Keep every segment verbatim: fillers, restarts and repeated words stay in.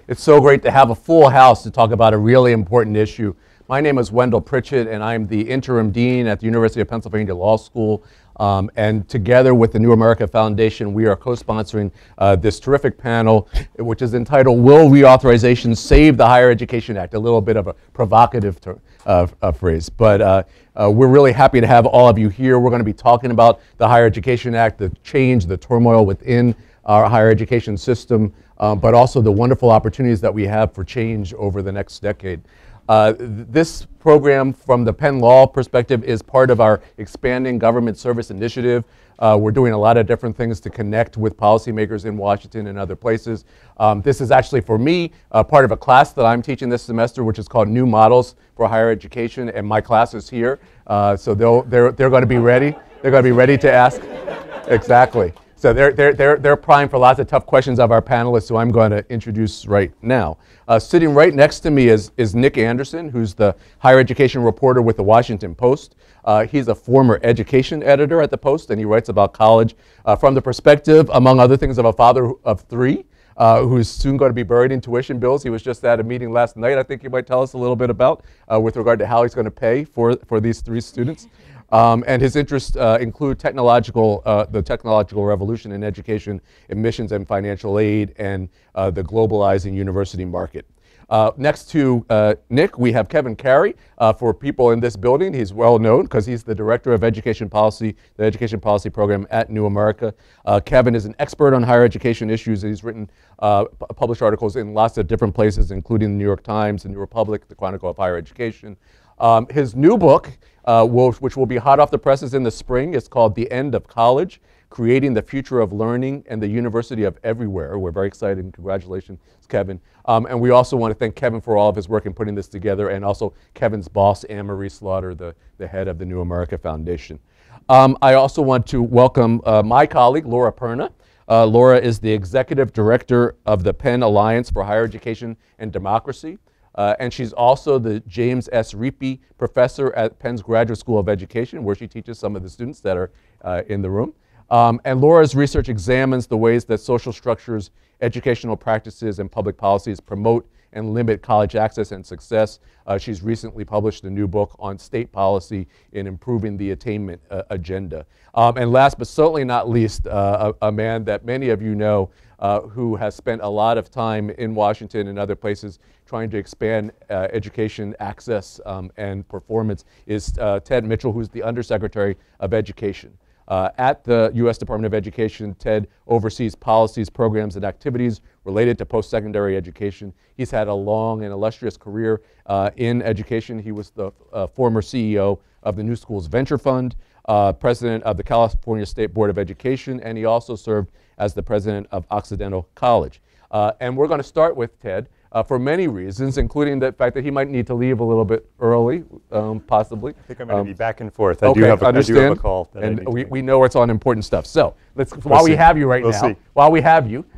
It's so great to have a full house to talk about a really important issue. My name is Wendell Pritchett, and I'm the interim dean at the University of Pennsylvania Law School. Um, and together with the New America Foundation, we are co-sponsoring uh, this terrific panel, which is entitled, Will Reauthorization Save the Higher Education Act? A little bit of a provocative ter- uh, uh, phrase. But uh, uh, we're really happy to have all of you here. We're going to be talking about the Higher Education Act, the change, the turmoil within our higher education system, uh, but also the wonderful opportunities that we have for change over the next decade. Uh, this program, from the Penn Law perspective, is part of our expanding government service initiative. Uh, we're doing a lot of different things to connect with policymakers in Washington and other places. Um, this is actually, for me, uh, part of a class that I'm teaching this semester, which is called New Models for Higher Education, and my class is here. Uh, so they'll, they're, they're going to be ready. They're going to be ready to ask. Exactly. So they're, they're, they're, they're primed for lots of tough questions of our panelists, who I'm going to introduce right now. Uh, sitting right next to me is, is Nick Anderson, who's the higher education reporter with the Washington Post. Uh, he's a former education editor at the Post, and he writes about college uh, from the perspective, among other things, of a father of three, uh, who's soon going to be buried in tuition bills. He was just at a meeting last night, I think you might tell us a little bit about, uh, with regard to how he's going to pay for, for these three students. Um, and his interests uh, include technological, uh, the technological revolution in education, admissions and financial aid, and uh, the globalizing university market. Uh, next to uh, Nick, we have Kevin Carey. Uh, for people in this building, he's well known because he's the director of education policy, the education policy program at New America. Uh, Kevin is an expert on higher education issues. He's written, uh, published articles in lots of different places, including the New York Times, the New Republic, the Chronicle of Higher Education. Um, his new book, uh, will, which will be hot off the presses in the spring, is called The End of College, Creating the Future of Learning and the University of Everywhere. We're very excited, and congratulations, Kevin. Um, and we also want to thank Kevin for all of his work in putting this together, and also Kevin's boss, Anne-Marie Slaughter, the, the head of the New America Foundation. Um, I also want to welcome uh, my colleague, Laura Perna. Uh, Laura is the executive director of the Penn Alliance for Higher Education and Democracy. Uh, and she's also the James S. Reapy Professor at Penn's Graduate School of Education, where she teaches some of the students that are uh, in the room. Um, and Laura's research examines the ways that social structures, educational practices, and public policies promote and limit college access and success. Uh, she's recently published a new book on state policy in improving the attainment uh, agenda. Um, and last but certainly not least, uh, a, a man that many of you know, uh, who has spent a lot of time in Washington and other places trying to expand uh, education access um, and performance, is uh, Ted Mitchell, who's the Undersecretary of Education. Uh, at the U S Department of Education, Ted oversees policies, programs, and activities related to post-secondary education. He's had a long and illustrious career uh, in education. He was the uh, former C E O of the New Schools Venture Fund, uh, president of the California State Board of Education, and he also served as the president of Occidental College. Uh, and we're going to start with Ted uh, for many reasons, including the fact that he might need to leave a little bit early, um, possibly. I think I'm going um, to be back and forth. I, okay, do, have a, I understand. do have a call. That and I need we, to we know it's on important stuff. So let's, we'll while see. we have you right we'll now, see. while we have you,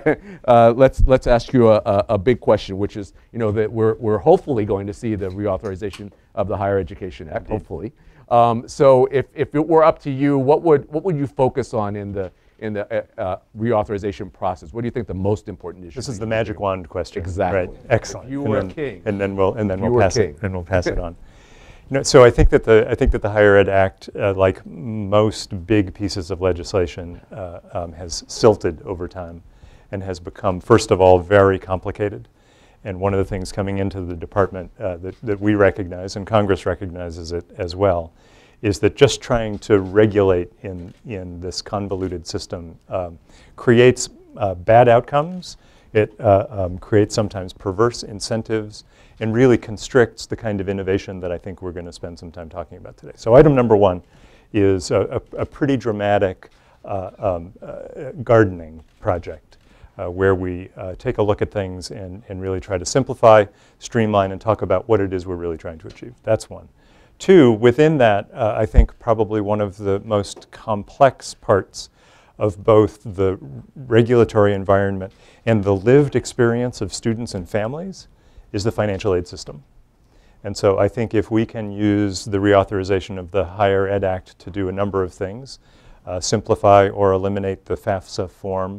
uh, let's let's ask you a, a, a big question, which is, you know, that we're we're hopefully going to see the reauthorization of the Higher Education Act. Indeed. Hopefully. Um, so if if it were up to you, what would what would you focus on in the in the uh, uh, reauthorization process? What do you think the most important issue? This is the magic wand question. Exactly. Right. Excellent. If you and were then, king. And then we'll and then you we'll pass king. it and we'll pass it on. You know, so I think that the I think that the Higher Ed Act, uh, like most big pieces of legislation, uh, um, has silted over time, and has become, first of all, very complicated. And one of the things coming into the department uh, that that we recognize, and Congress recognizes it as well, is that just trying to regulate in, in this convoluted system um, creates uh, bad outcomes. It uh, um, creates sometimes perverse incentives, and really constricts the kind of innovation that I think we're going to spend some time talking about today. So item number one is a, a, a pretty dramatic uh, um, uh, gardening project uh, where we uh, take a look at things and, and really try to simplify, streamline, and talk about what it is we're really trying to achieve. That's one. Two, within that, uh, I think probably one of the most complex parts of both the regulatory environment and the lived experience of students and families is the financial aid system. And so I think if we can use the reauthorization of the Higher Ed Act to do a number of things, uh, simplify or eliminate the FAFSA form,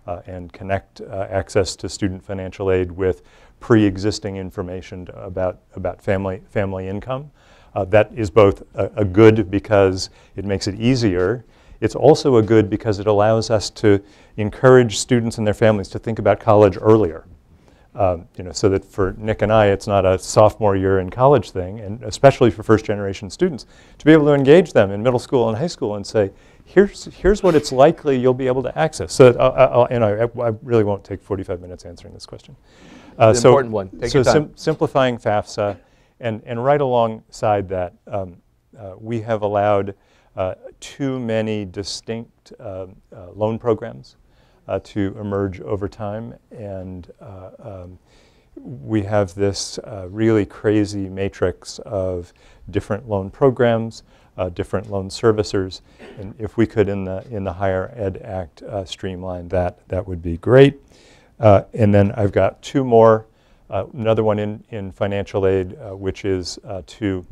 uh, and connect uh, access to student financial aid with pre-existing information to, about, about family, family income. Uh, that is both a, a good because it makes it easier. It's also a good because it allows us to encourage students and their families to think about college earlier. Um, you know, so that for Nick and I, it's not a sophomore year in college thing, and especially for first generation students, to be able to engage them in middle school and high school and say, here's, here's what it's likely you'll be able to access. So, uh, uh, and I, I really won't take forty-five minutes answering this question. Uh, it's an so, important one. Take so your time. sim simplifying FAFSA, and, and right alongside that, um, uh, we have allowed uh, too many distinct uh, uh, loan programs Uh, to emerge over time, and uh, um, we have this uh, really crazy matrix of different loan programs, uh, different loan servicers, and if we could in the in the Higher Ed Act uh, streamline that, that would be great. Uh, and then I've got two more, uh, another one in, in financial aid, uh, which is uh, to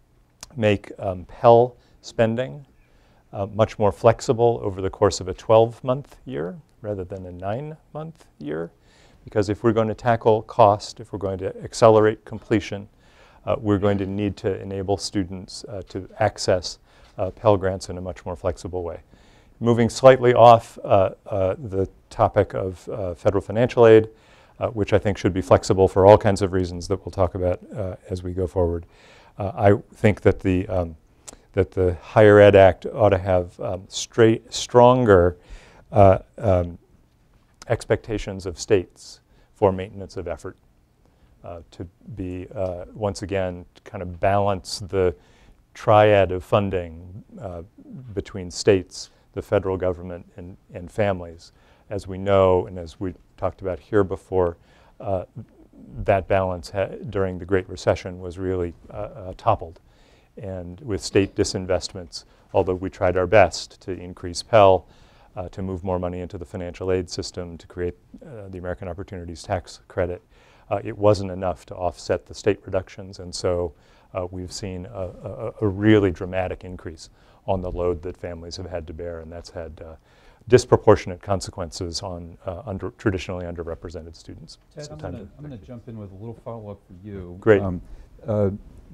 make um, Pell spending uh, much more flexible over the course of a twelve month year rather than a nine month year. Because if we're going to tackle cost, if we're going to accelerate completion, uh, we're going to need to enable students uh, to access uh, Pell Grants in a much more flexible way. Moving slightly off uh, uh, the topic of uh, federal financial aid, uh, which I think should be flexible for all kinds of reasons that we'll talk about uh, as we go forward. Uh, I think that the, um, that the Higher Ed Act ought to have um, straight, stronger Uh, um, expectations of states for maintenance of effort, uh, to be, uh, once again, to kind of balance the triad of funding uh, between states, the federal government, and, and families. As we know, and as we talked about here before, uh, that balance ha during the Great Recession was really uh, uh, toppled. And with state disinvestments, although we tried our best to increase Pell, Uh, to move more money into the financial aid system, to create uh, the American Opportunities Tax Credit, uh, it wasn't enough to offset the state reductions, and so uh, we've seen a, a, a really dramatic increase on the load that families have had to bear, and that's had uh, disproportionate consequences on uh, under, traditionally underrepresented students. Ted, So I'm time going to to jump in with a little follow-up for you. Great. Um, uh,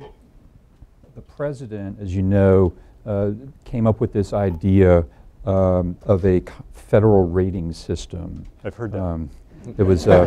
the president, as you know, uh, came up with this idea Um, of a federal rating system. I've heard that. Um, it was uh,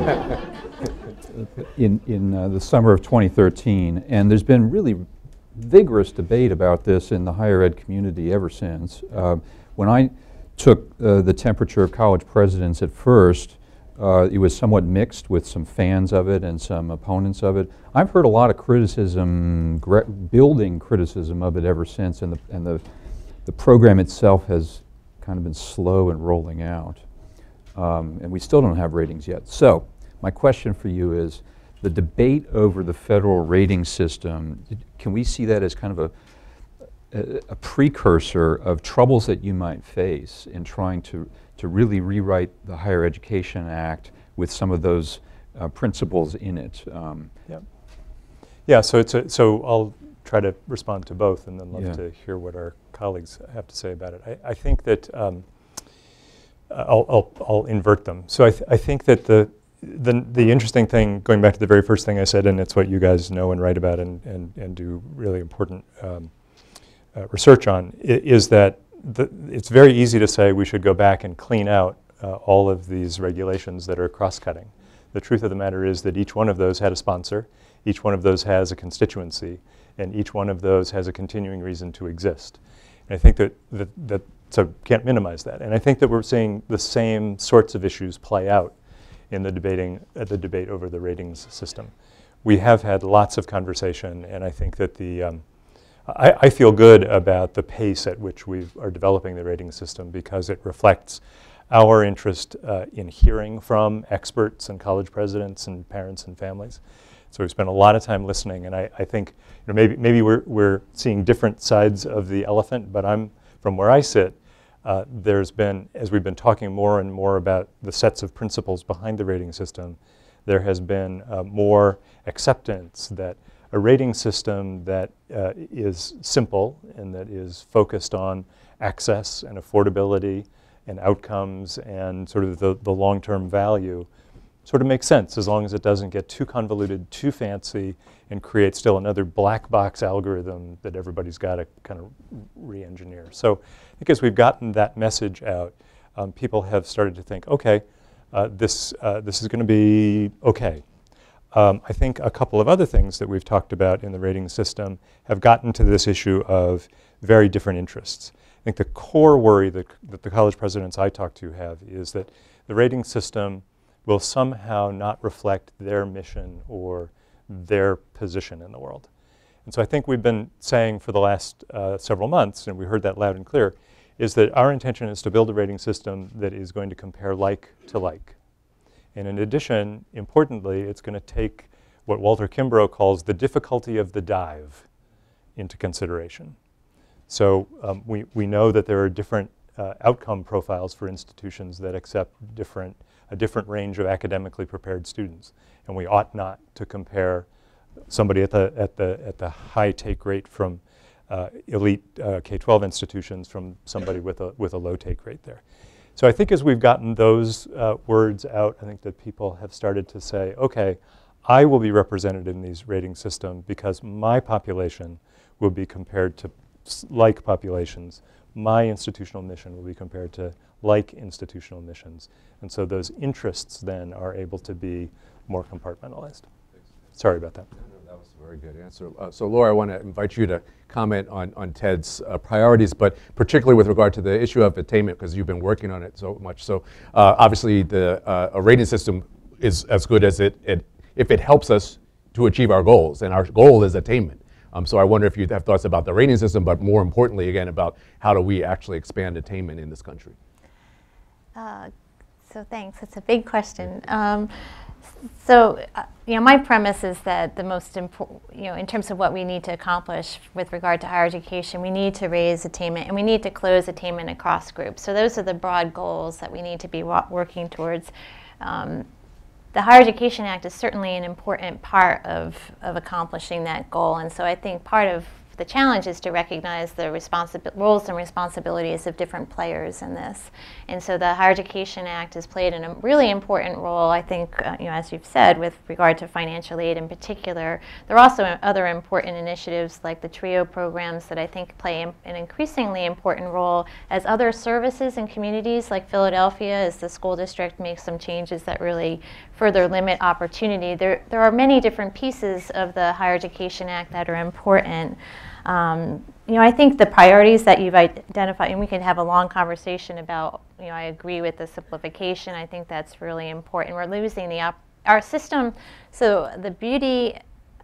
in, in uh, the summer of twenty thirteen, and there's been really vigorous debate about this in the higher ed community ever since. Uh, when I took uh, the temperature of college presidents at first, uh, it was somewhat mixed with some fans of it and some opponents of it. I've heard a lot of criticism, building criticism of it ever since, and the, and the, the program itself has kind of been slow in rolling out. Um, and we still don't have ratings yet. So my question for you is, the debate over the federal rating system, can we see that as kind of a, a, a precursor of troubles that you might face in trying to, to really rewrite the Higher Education Act with some of those uh, principles in it? Um, yeah. Yeah, so, it's a, so I'll try to respond to both, and then love yeah. to hear what our colleagues have to say about it. I, I think that um, I'll, I'll, I'll invert them. So I, th I think that the, the the interesting thing, going back to the very first thing I said, and it's what you guys know and write about and and, and do really important um, uh, research on, is that the, it's very easy to say we should go back and clean out uh, all of these regulations that are cross-cutting. The truth of the matter is that each one of those had a sponsor, each one of those has a constituency, and each one of those has a continuing reason to exist. And I think that, that, that, so can't minimize that. And I think that we're seeing the same sorts of issues play out in the debating, uh, the debate over the ratings system. We have had lots of conversation, and I think that the, um, I, I feel good about the pace at which we are developing the rating system, because it reflects our interest uh, in hearing from experts and college presidents and parents and families. So we spent a lot of time listening, and I, I think, you know, maybe maybe we're we're seeing different sides of the elephant. But I'm from where I sit. Uh, there's been, as we've been talking more and more about the sets of principles behind the rating system, there has been uh, more acceptance that a rating system that uh, is simple and that is focused on access and affordability and outcomes and sort of the, the long-term value sort of makes sense as long as it doesn't get too convoluted, too fancy, and create still another black box algorithm that everybody's got to kind of re-engineer. So I think as we've gotten that message out, um, people have started to think, okay, uh, this, uh, this is going to be okay. Um, I think a couple of other things that we've talked about in the rating system have gotten to this issue of very different interests. I think the core worry that, that the college presidents I talk to have is that the rating system will somehow not reflect their mission or their position in the world. And so I think we've been saying for the last uh, several months, and we heard that loud and clear, is that our intention is to build a rating system that is going to compare like to like. And in addition, importantly, it's going to take what Walter Kimbrough calls the difficulty of the dive into consideration. So um, we, we know that there are different uh, outcome profiles for institutions that accept different, a different range of academically prepared students. And we ought not to compare somebody at the, at the, at the high take rate from uh, elite uh, K twelve institutions from somebody with a, with a low take rate there. So I think as we've gotten those uh, words out, I think that people have started to say, okay, I will be represented in these rating systems because my population will be compared to like populations. My institutional mission will be compared to like institutional missions. And so those interests then are able to be more compartmentalized. Sorry about that. That was a very good answer. Uh, so Laura, I want to invite you to comment on, on Ted's uh, priorities, but particularly with regard to the issue of attainment, because you've been working on it so much. So uh, obviously the uh, a rating system is as good as it, it, if it helps us to achieve our goals, and our goal is attainment. Um, so I wonder if you have thoughts about the rating system, but more importantly, again, about how do we actually expand attainment in this country? Uh, so thanks, it's a big question. Um, So, uh, you know, my premise is that the most important, you know, in terms of what we need to accomplish with regard to higher education, we need to raise attainment and we need to close attainment across groups. So those are the broad goals that we need to be wa working towards. Um, the Higher Education Act is certainly an important part of, of accomplishing that goal. And so I think part of the challenge is to recognize the responsibi- roles and responsibilities of different players in this. And so the Higher Education Act has played a really important role, I think, uh, you know, as you've said, with regard to financial aid in particular. There are also other important initiatives like the TRIO programs that I think play an increasingly important role as other services in communities like Philadelphia, as the school district makes some changes that really further limit opportunity. There, there are many different pieces of the Higher Education Act that are important. Um, you know, I think the priorities that you've identified, and we can have a long conversation about, you know, I agree with the simplification. I think that's really important. We're losing the, op our system. So the beauty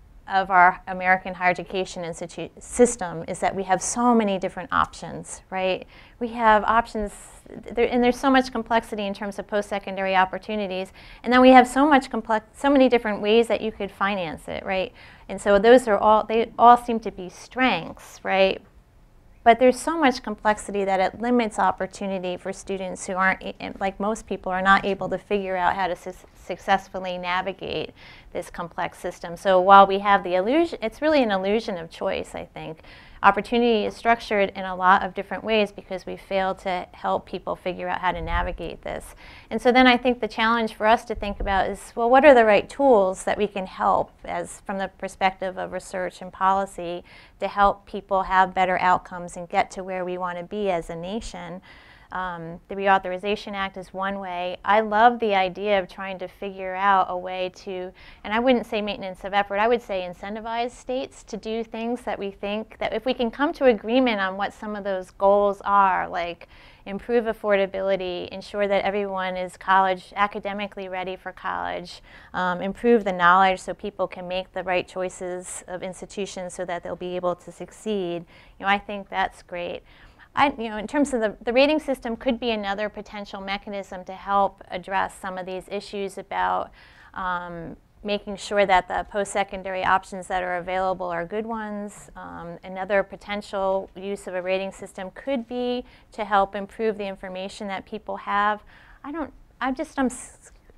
of our American higher education institute system is that we have so many different options, right? We have options, there, and there's so much complexity in terms of post-secondary opportunities, and then we have so much complex, so many different ways that you could finance it, right? And so those are all, they all seem to be strengths, right? But there's so much complexity that it limits opportunity for students who aren't, like most people, are not able to figure out how to su successfully navigate this complex system. So while we have the illusion, it's really an illusion of choice, I think. Opportunity is structured in a lot of different ways because we fail to help people figure out how to navigate this. And so then I think the challenge for us to think about is, well, what are the right tools that we can help as from the perspective of research and policy to help people have better outcomes and get to where we want to be as a nation? Um, the Reauthorization Act is one way. I love the idea of trying to figure out a way to, and I wouldn't say maintenance of effort, I would say incentivize states to do things that we think, that if we can come to agreement on what some of those goals are, like improve affordability, ensure that everyone is college, academically ready for college, um, improve the knowledge so people can make the right choices of institutions so that they'll be able to succeed, you know, I think that's great. I, you know, in terms of the, the rating system could be another potential mechanism to help address some of these issues about um, making sure that the post-secondary options that are available are good ones. Um, another potential use of a rating system could be to help improve the information that people have. I don't, I just, I'm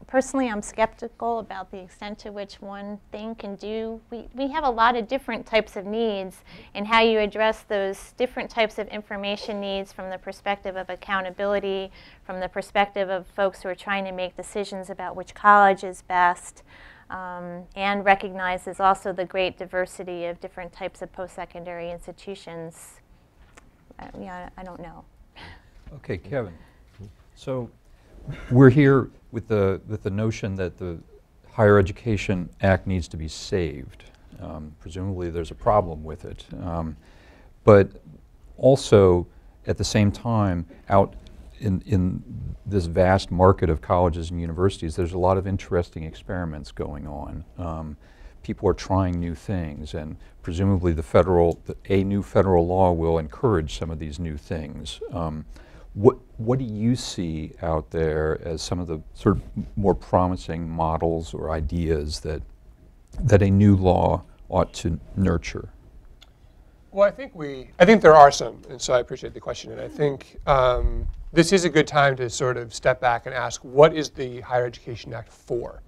personally, I'm skeptical about the extent to which one thing can do. We, we have a lot of different types of needs, and how you address those different types of information needs from the perspective of accountability, from the perspective of folks who are trying to make decisions about which college is best, um, and recognizes also the great diversity of different types of post-secondary institutions. Uh, yeah, I don't know. Okay, Kevin. So we're here with the, with the notion that the Higher Education Act needs to be saved. Um, presumably there's a problem with it. Um, but also, at the same time, out in, in this vast market of colleges and universities, there's a lot of interesting experiments going on. Um, people are trying new things, and presumably the federal, the, a new federal law will encourage some of these new things. Um, What, what do you see out there as some of the sort of more promising models or ideas that, that a new law ought to nurture? Well, I think we, I think there are some, and so I appreciate the question. And I think um, this is a good time to sort of step back and ask, what is the Higher Education Act for?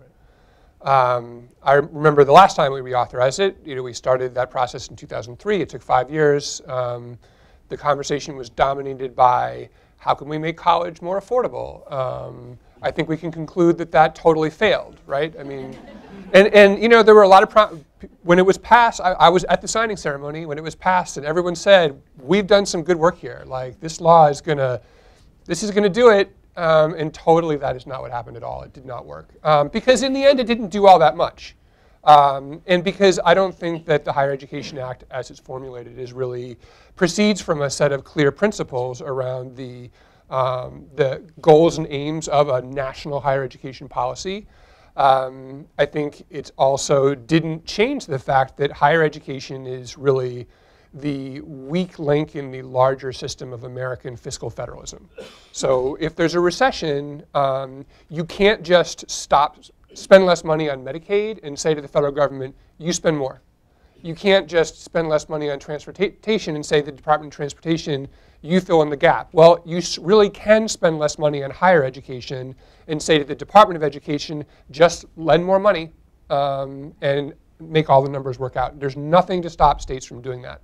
Um, I remember the last time we reauthorized it, you know, we started that process in two thousand three. It took five years. Um, the conversation was dominated by, how can we make college more affordable? Um, I think we can conclude that that totally failed, right? I mean, and, and you know, there were a lot of, pro when it was passed, I, I was at the signing ceremony when it was passed, and everyone said, we've done some good work here. Like, this law is gonna, this is gonna do it, um, and totally that is not what happened at all. It did not work. Um, because in the end, it didn't do all that much. Um, and because I don't think that the Higher Education Act, as it's formulated, is really proceeds from a set of clear principles around the, um, the goals and aims of a national higher education policy. Um, I think it also didn't change the fact that higher education is really the weak link in the larger system of American fiscal federalism. So if there's a recession, um, you can't just stop spend less money on Medicaid and say to the federal government, you spend more. You can't just spend less money on transportation and say to the Department of Transportation, you fill in the gap. Well, you really can spend less money on higher education and say to the Department of Education, just lend more money um, and make all the numbers work out. There's nothing to stop states from doing that.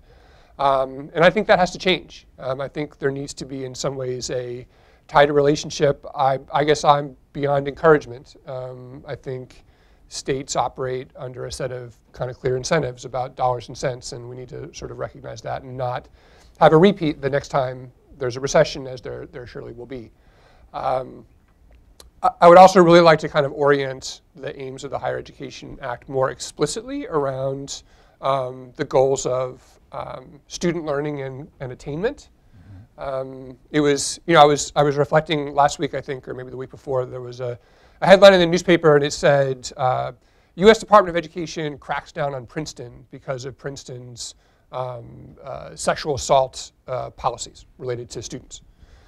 Um, and I think that has to change. Um, I think there needs to be, in some ways, a tighter relationship. I, I guess I'm beyond encouragement. Um, I think states operate under a set of kind of clear incentives about dollars and cents, and we need to sort of recognize that and not have a repeat the next time there's a recession, as there, there surely will be. Um, I, I would also really like to kind of orient the aims of the Higher Education Act more explicitly around um, the goals of um, student learning and, and attainment. Um, it was, you know, I was, I was reflecting last week, I think, or maybe the week before, there was a, a headline in the newspaper, and it said, uh, U S Department of Education cracks down on Princeton because of Princeton's um, uh, sexual assault uh, policies related to students.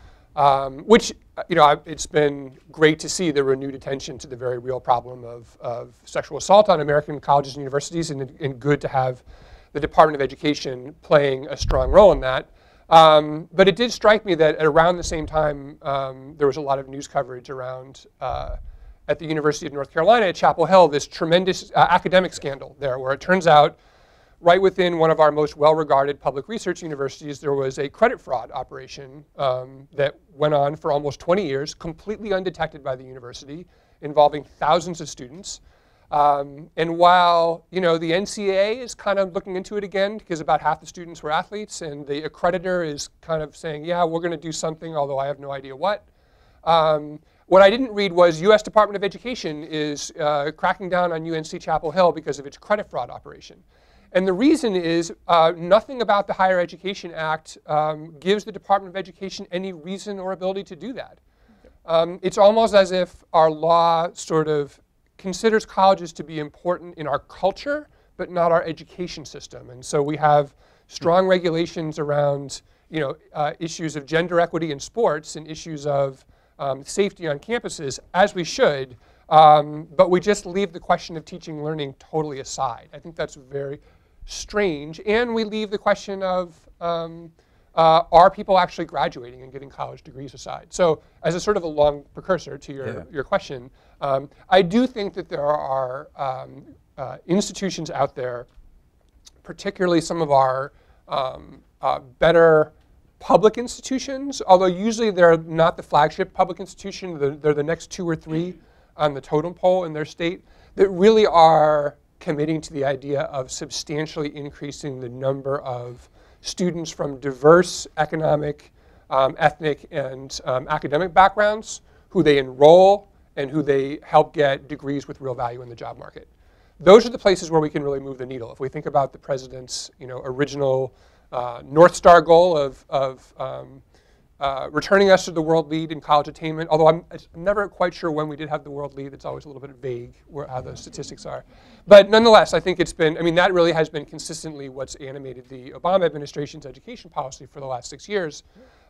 Um, which, you know, I, it's been great to see the renewed attention to the very real problem of, of sexual assault on American colleges and universities, and, and good to have the Department of Education playing a strong role in that. Um, but it did strike me that at around the same time, um, there was a lot of news coverage around, uh, at the University of North Carolina at Chapel Hill, this tremendous uh, academic scandal there, where it turns out right within one of our most well-regarded public research universities, there was a credit fraud operation um, that went on for almost twenty years, completely undetected by the university, involving thousands of students. Um, and while, you know, the N C A A is kind of looking into it again, because about half the students were athletes, and the accreditor is kind of saying, yeah, we're going to do something, although I have no idea what. Um, what I didn't read was U S Department of Education is uh, cracking down on U N C Chapel Hill because of its credit fraud operation. And the reason is uh, nothing about the Higher Education Act um, gives the Department of Education any reason or ability to do that. Um, it's almost as if our law sort of considers colleges to be important in our culture, but not our education system. And so we have strong regulations around, you know, uh, issues of gender equity in sports and issues of um, safety on campuses, as we should, um, but we just leave the question of teaching learning totally aside. I think that's very strange. And we leave the question of, um, uh, are people actually graduating and getting college degrees aside? So as a sort of a long precursor to your, Yeah. your question, um, I do think that there are um, uh, institutions out there, particularly some of our um, uh, better public institutions, although usually they're not the flagship public institution, they're, they're the next two or three on the totem pole in their state, that really are committing to the idea of substantially increasing the number of students from diverse economic, um, ethnic, and um, academic backgrounds who they enroll and who they help get degrees with real value in the job market. Those are the places where we can really move the needle. If we think about the president's, you know, original uh, North Star goal of, of um, uh, returning us to the world lead in college attainment, although I'm, I'm never quite sure when we did have the world lead. It's always a little bit vague where, how the statistics are. But nonetheless, I think it's been, I mean, that really has been consistently what's animated the Obama administration's education policy for the last six years.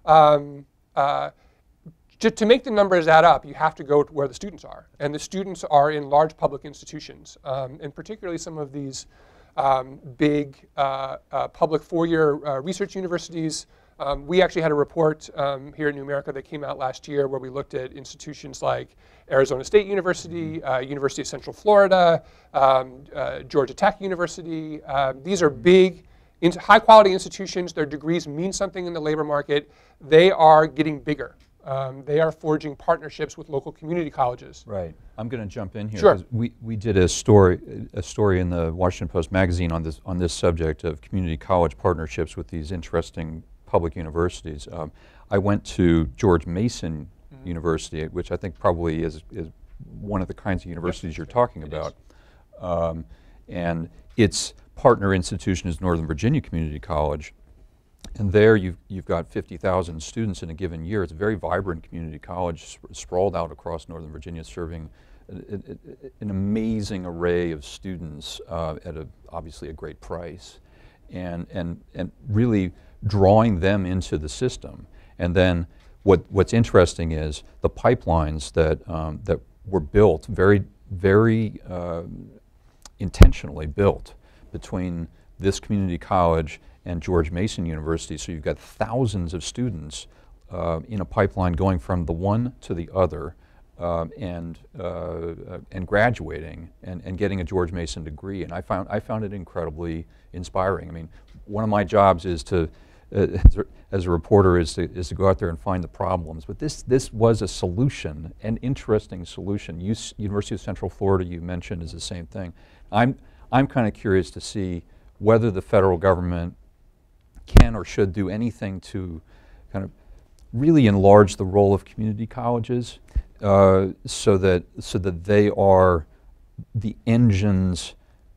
Um, uh, To, to make the numbers add up, you have to go to where the students are. And the students are in large public institutions, um, and particularly some of these um, big uh, uh, public four-year uh, research universities. Um, we actually had a report um, here in New America that came out last year where we looked at institutions like Arizona State University, uh, University of Central Florida, um, uh, Georgia Tech University. Uh, these are big, high-quality institutions. Their degrees mean something in the labor market. They are getting bigger. Um, they are forging partnerships with local community colleges. Right. I'm going to jump in here. Sure. 'Cause we, we did a story a story in the Washington Post magazine on this on this subject of community college partnerships with these interesting public universities. Um, I went to George Mason mm-hmm. University, which I think probably is is one of the kinds of universities yep. you're talking it about, um, and its partner institution is Northern Virginia Community College. And there you've, you've got fifty thousand students in a given year. It's a very vibrant community college sp sprawled out across Northern Virginia, serving a, a, a, an amazing array of students uh, at a, obviously a great price, and, and, and really drawing them into the system. And then what, what's interesting is the pipelines that, um, that were built, very, very uh, intentionally built between this community college and George Mason University. So you've got thousands of students uh, in a pipeline going from the one to the other um, and uh, uh, and graduating and, and getting a George Mason degree. And I found I found it incredibly inspiring. I mean, one of my jobs is to uh, as, a, as a reporter is to is to go out there and find the problems. But this this was a solution, an interesting solution. U University of Central Florida, you mentioned, is the same thing. I'm I'm kind of curious to see whether the federal government can or should do anything to kind of really enlarge the role of community colleges uh, so that so that they are the engines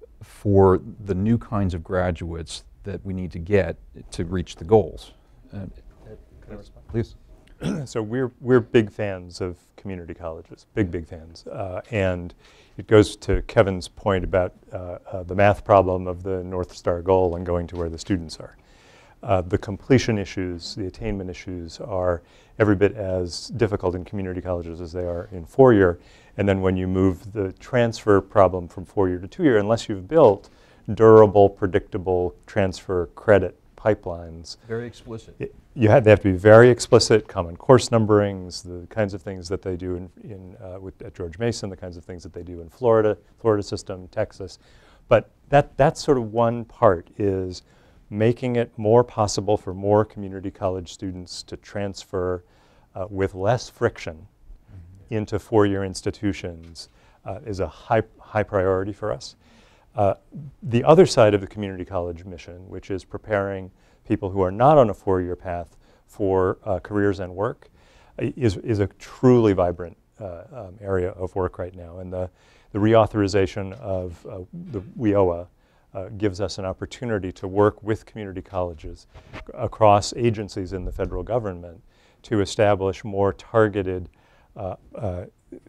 for the new kinds of graduates that we need to get to reach the goals. Uh, Can I respond? Please. So we're we're big fans of community colleges, big big fans, uh, and it goes to Kevin's point about uh, uh, the math problem of the North Star goal and going to where the students are. Uh, the completion issues, the attainment issues are every bit as difficult in community colleges as they are in four-year. And then when you move the transfer problem from four-year to two-year, unless you've built durable, predictable transfer credit pipelines. Very explicit. It, you have, they have to be very explicit, common course numberings, the kinds of things that they do in, in, uh, with, at George Mason, the kinds of things that they do in Florida, Florida system, Texas. But that, that's sort of one part is making it more possible for more community college students to transfer uh, with less friction mm-hmm. into four-year institutions uh, is a high, high priority for us. Uh, the other side of the community college mission, which is preparing people who are not on a four-year path for uh, careers and work, is, is a truly vibrant uh, um, area of work right now. And the, the reauthorization of uh, the W I O A Uh, gives us an opportunity to work with community colleges across agencies in the federal government to establish more targeted uh, uh,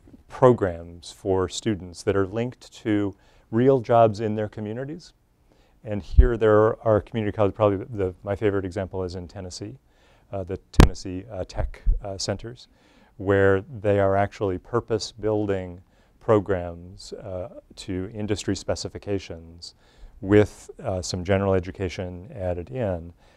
programs for students that are linked to real jobs in their communities. And here there are community colleges, probably the, the, my favorite example is in Tennessee, uh, the Tennessee uh, Tech uh, Centers, where they are actually purpose building programs uh, to industry specifications with uh, some general education added in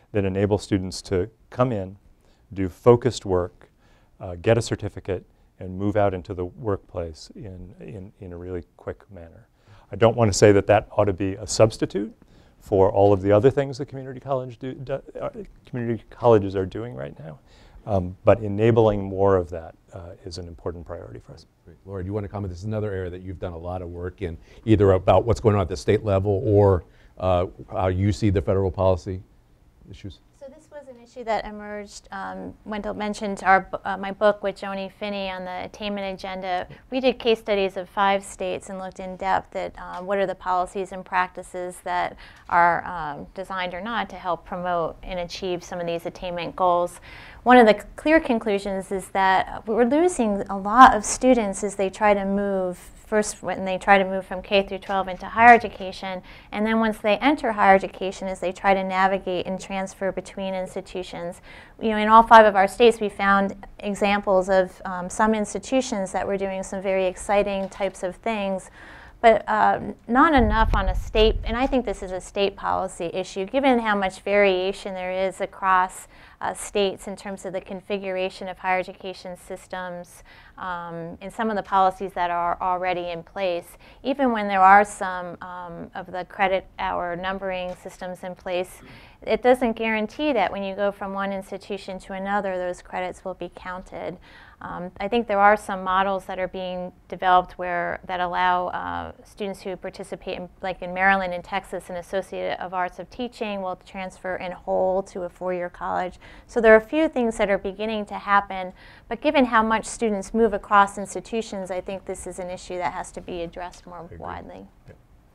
that enable students to come in, do focused work, uh, get a certificate, and move out into the workplace in, in, in a really quick manner. I don't want to say that that ought to be a substitute for all of the other things that community college do, do, uh, community colleges are doing right now, um, but enabling more of that uh, is an important priority for us. Great. Laura, do you want to comment? This is another area that you've done a lot of work in, either about what's going on at the state level or uh, how you see the federal policy issues. So this was an issue that emerged. Um, Wendell mentioned our, uh, my book with Joni Finney on the attainment agenda. We did case studies of five states and looked in depth at uh, what are the policies and practices that are um, designed or not to help promote and achieve some of these attainment goals. One of the clear conclusions is that we're losing a lot of students as they try to move, first when they try to move from K through twelve into higher education, and then once they enter higher education as they try to navigate and transfer between institutions. You know, in all five of our states we found examples of um, some institutions that were doing some very exciting types of things, but uh, not enough on a state, and I think this is a state policy issue, given how much variation there is across uh, states in terms of the configuration of higher education systems um, and some of the policies that are already in place. Even when there are some um, of the credit hour numbering systems in place, it doesn't guarantee that when you go from one institution to another, those credits will be counted. Um, I think there are some models that are being developed where that allow uh, students who participate, in, like in Maryland and Texas, an Associate of Arts of Teaching will transfer in whole to a four-year college. So there are a few things that are beginning to happen, but given how much students move across institutions, I think this is an issue that has to be addressed more widely. Yeah.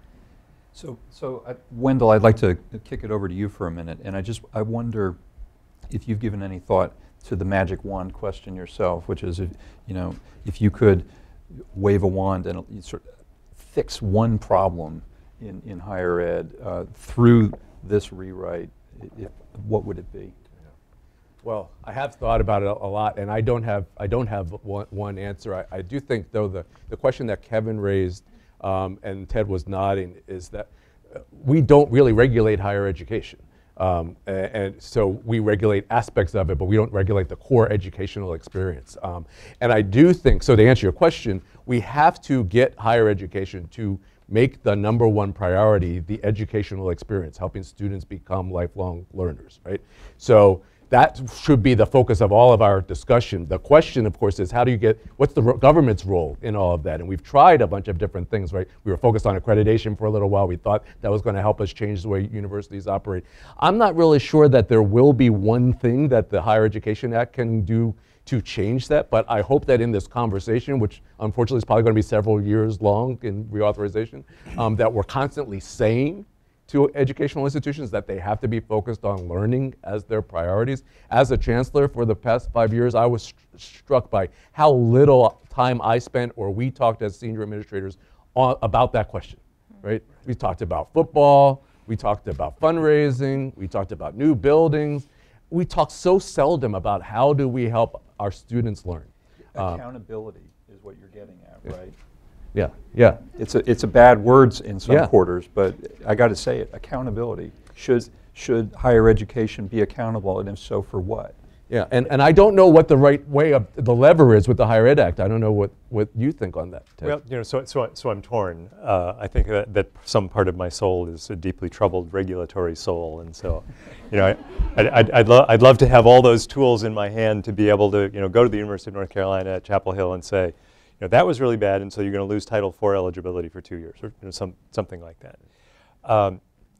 So, so uh, Wendell, I'd like to kick it over to you for a minute, and I just I wonder if you've given any thought to the magic wand question yourself, which is, if, you know, if you could wave a wand and uh, sort of fix one problem in, in higher ed uh, through this rewrite, if, what would it be? Well, I have thought about it a, a lot, and I don't have I don't have one, one answer. I, I do think, though, the the question that Kevin raised um, and Ted was nodding is that uh, we don't really regulate higher education. Um, and, and so we regulate aspects of it, but we don't regulate the core educational experience. Um, and I do think, so to answer your question, we have to get higher education to make the number one priority the educational experience, helping students become lifelong learners, right? So that should be the focus of all of our discussion. The question, of course, is how do you get, what's the government's role in all of that? And we've tried a bunch of different things, right? We were focused on accreditation for a little while. We thought that was going to help us change the way universities operate. I'm not really sure that there will be one thing that the Higher Education Act can do to change that, but I hope that in this conversation, which unfortunately is probably going to be several years long in reauthorization, um, that we're constantly saying to educational institutions that they have to be focused on learning as their priorities. As a chancellor for the past five years, I was st struck by how little time I spent or we talked as senior administrators on, about that question, right? We talked about football, we talked about fundraising, we talked about new buildings. We talk so seldom about how do we help our students learn. Accountability um, is what you're getting at, yeah. right? Yeah, yeah. It's a, it's a bad words in some yeah. quarters, but I got to say it, accountability. Should, should higher education be accountable, and if so, for what? Yeah, and, and I don't know what the right way of the lever is with the Higher Ed Act. I don't know what, what you think on that, Ted. Well, you know, so, so, so I'm torn. Uh, I think that, that some part of my soul is a deeply troubled regulatory soul, and so, you know, I, I, I'd, I'd, lo I'd love to have all those tools in my hand to be able to, you know, go to the University of North Carolina at Chapel Hill and say, you know, that was really bad, and so you're going to lose Title four eligibility for two years, or you know, some, something like that. Um,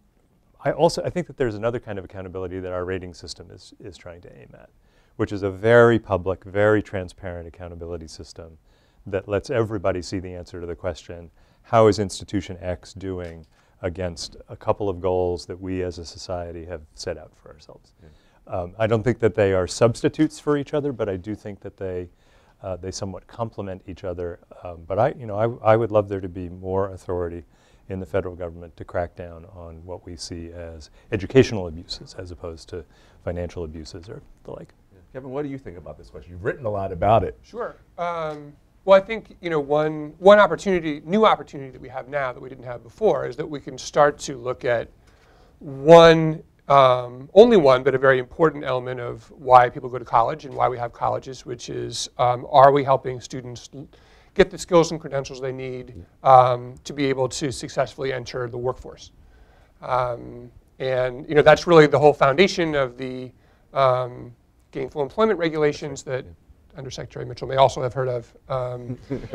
I also I think that there's another kind of accountability that our rating system is, is trying to aim at, which is a very public, very transparent accountability system that lets everybody see the answer to the question, how is institution X doing against a couple of goals that we as a society have set out for ourselves? Yeah. Um, I don't think that they are substitutes for each other, but I do think that they Uh, they somewhat complement each other, um, but I, you know, I, I would love there to be more authority in the federal government to crack down on what we see as educational abuses as opposed to financial abuses or the like. Yeah. Kevin, what do you think about this question? You've written a lot about it. Sure. Um, well, I think you know one one opportunity, new opportunity that we have now that we didn't have before is that we can start to look at one um, only one, but a very important element of why people go to college and why we have colleges, which is, um, are we helping students get the skills and credentials they need um, to be able to successfully enter the workforce? Um, and you know, that's really the whole foundation of the um, gainful employment regulations that Undersecretary Mitchell may also have heard of, um,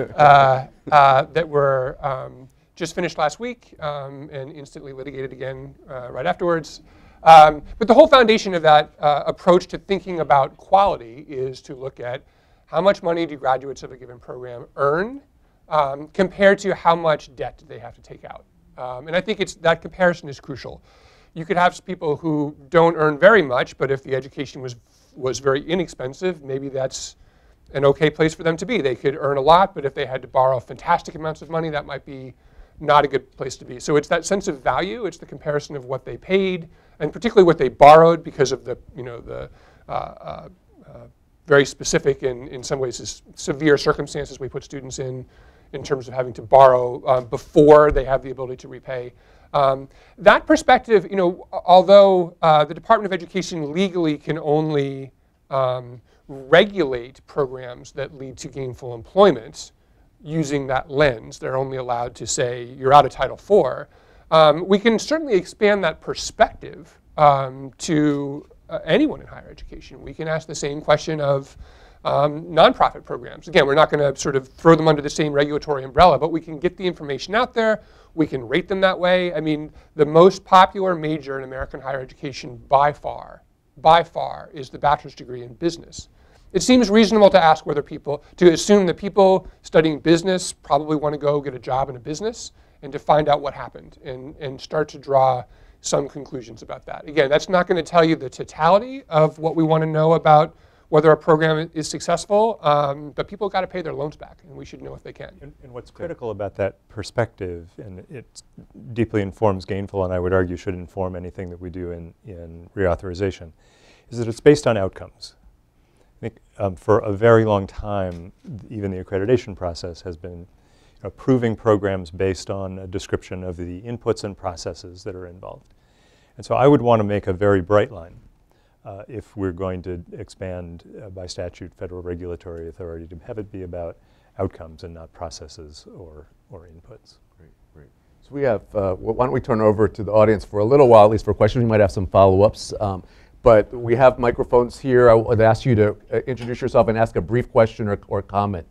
uh, uh, that were um, just finished last week um, and instantly litigated again uh, right afterwards. Um, but the whole foundation of that uh, approach to thinking about quality is to look at how much money do graduates of a given program earn um, compared to how much debt they have to take out. Um, and I think it's, that comparison is crucial. You could have people who don't earn very much, but if the education was, was very inexpensive, maybe that's an okay place for them to be. They could earn a lot, but if they had to borrow fantastic amounts of money, that might be not a good place to be. So it's that sense of value. It's the comparison of what they paid, and particularly what they borrowed because of the, you know, the uh, uh, uh, very specific and in some ways is severe circumstances we put students in, in terms of having to borrow uh, before they have the ability to repay. Um, that perspective, you know, although uh, the Department of Education legally can only um, regulate programs that lead to gainful employment using that lens, they're only allowed to say you're out of Title four. Um, we can certainly expand that perspective um, to uh, anyone in higher education. We can ask the same question of um, nonprofit programs. Again, we're not going to sort of throw them under the same regulatory umbrella, but we can get the information out there. We can rate them that way. I mean, the most popular major in American higher education by far, by far, is the bachelor's degree in business. It seems reasonable to ask whether people, to assume that people studying business probably want to go get a job in a business and to find out what happened and, and start to draw some conclusions about that. Again, that's not going to tell you the totality of what we want to know about whether a program is successful, um, but people got to pay their loans back, and we should know if they can. And, and what's critical about that perspective, and it deeply informs gainful, and I would argue should inform anything that we do in, in reauthorization, is that it's based on outcomes. I think um, for a very long time, even the accreditation process has been approving programs based on a description of the inputs and processes that are involved. And so I would want to make a very bright line uh, if we're going to expand uh, by statute federal regulatory authority to have it be about outcomes and not processes or, or inputs. Great, great. So we have, uh, why don't we turn over to the audience for a little while, at least for questions. We might have some follow-ups. Um, but we have microphones here. I would ask you to uh, introduce yourself and ask a brief question or, or comment.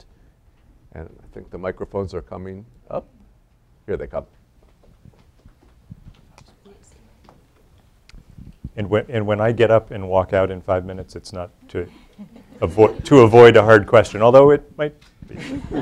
And I think the microphones are coming up. Here they come. And when, and when I get up and walk out in five minutes, it's not to, avo to avoid a hard question, although it might be.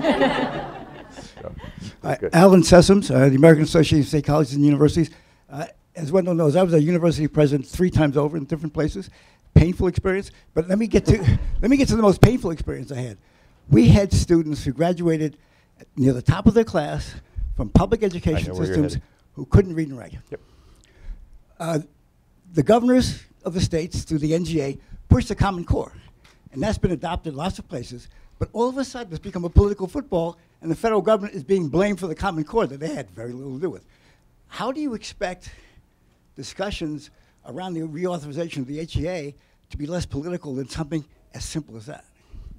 Uh, Alan Sessoms, uh, the American Association of State Colleges and Universities. Uh, as Wendell knows, I was a university president three times over in different places. Painful experience, but let me get to let me get to the most painful experience I had. We had students who graduated near the top of their class from public education systems who couldn't read and write. Yep. Uh, the governors of the states, through the N G A, pushed the Common Core, and that's been adopted in lots of places. But all of a sudden, it's become a political football, and the federal government is being blamed for the Common Core that they had very little to do with. How do you expect discussions around the reauthorization of the H E A to be less political than something as simple as that?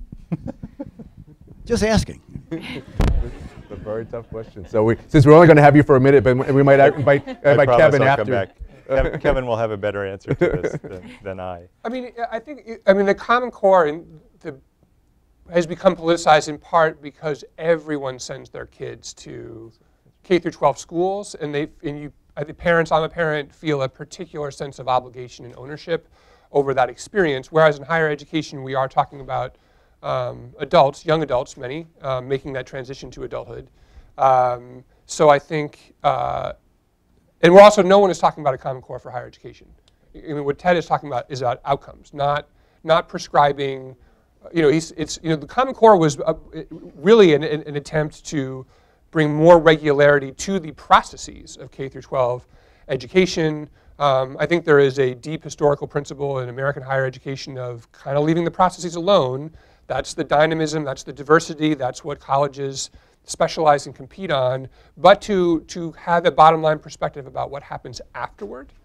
Just asking. It's a very tough question. So we, since we're only going to have you for a minute, but we might invite, invite Kevin I'll after. Come back. Kev Kevin will have a better answer to this than, than I. I mean, I think, I mean, the Common Core in the, has become politicized in part because everyone sends their kids to K through twelve schools, and they, and you, the parents, I'm a parent, feel a particular sense of obligation and ownership over that experience. Whereas in higher education, we are talking about um, adults, young adults, many, um, making that transition to adulthood. Um, so I think. Uh, And we're also, no one is talking about a Common Core for higher education. I mean, what Ted is talking about is about outcomes, not not prescribing. You know, he's, it's you know the Common Core was uh, really an, an attempt to bring more regularity to the processes of K through twelve education. Um, I think there is a deep historical principle in American higher education of kind of leaving the processes alone. That's the dynamism. That's the diversity. That's what colleges specialize and compete on, but to, to have a bottom line perspective about what happens afterward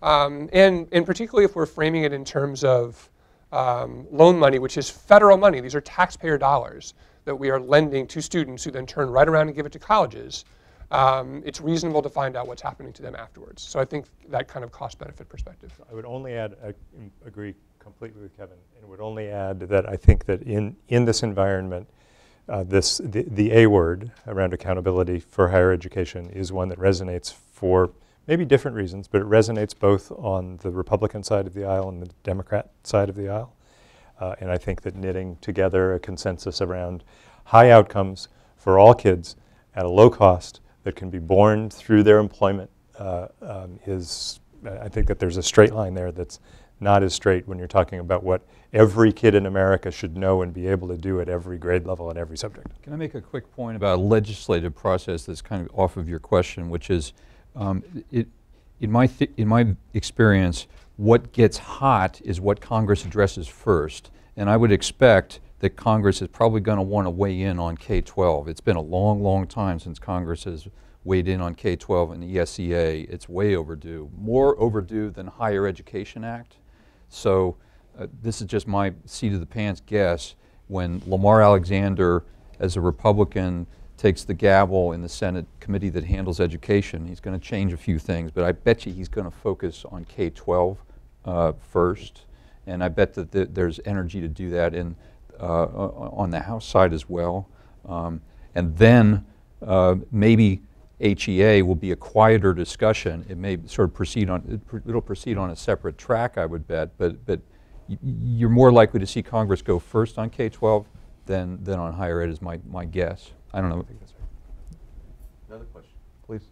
Um, and, and particularly if we're framing it in terms of um, loan money, which is federal money. These are taxpayer dollars that we are lending to students who then turn right around and give it to colleges. Um, it's reasonable to find out what's happening to them afterwards. So I think that kind of cost-benefit perspective. I would only add, I agree completely with Kevin, and would only add that I think that in, in this environment, uh, this the, the A word around accountability for higher education is one that resonates for maybe different reasons, but it resonates both on the Republican side of the aisle and the Democrat side of the aisle. Uh, and I think that knitting together a consensus around high outcomes for all kids at a low cost that can be borne through their employment uh, um, is, I think that there's a straight line there that's not as straight when you're talking about what every kid in America should know and be able to do at every grade level and every subject. Can I make a quick point about a legislative process that's kind of off of your question, which is, um, it, in, my th in my experience, what gets hot is what Congress addresses first. And I would expect that Congress is probably going to want to weigh in on K twelve. It's been a long, long time since Congress has weighed in on K twelve and the E S E A. It's way overdue, more overdue than Higher Education Act. So uh, this is just my seat of the pants guess. When Lamar Alexander, as a Republican, takes the gavel in the Senate committee that handles education, he's going to change a few things, but I bet you he's going to focus on K twelve uh, first. And I bet that th there's energy to do that in Uh, on the House side as well. Um, and then uh, maybe H E A will be a quieter discussion. It may sort of proceed on, it pr it'll proceed on a separate track, I would bet, but, but y you're more likely to see Congress go first on K twelve than, than on higher ed is my, my guess. I don't know. I think that's right. Another question, please.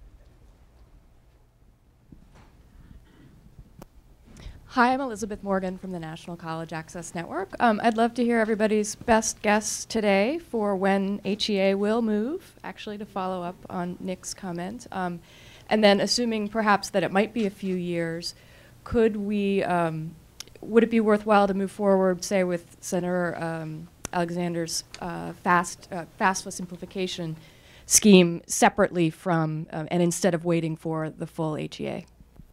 Hi, I'm Elizabeth Morgan from the National College Access Network. Um, I'd love to hear everybody's best guess today for when H E A will move, actually to follow up on Nick's comment. Um, and then assuming perhaps that it might be a few years, could we, um, would it be worthwhile to move forward, say, with Senator um, Alexander's uh, fast, uh, FAFSA simplification scheme separately from, uh, and instead of waiting for the full H E A?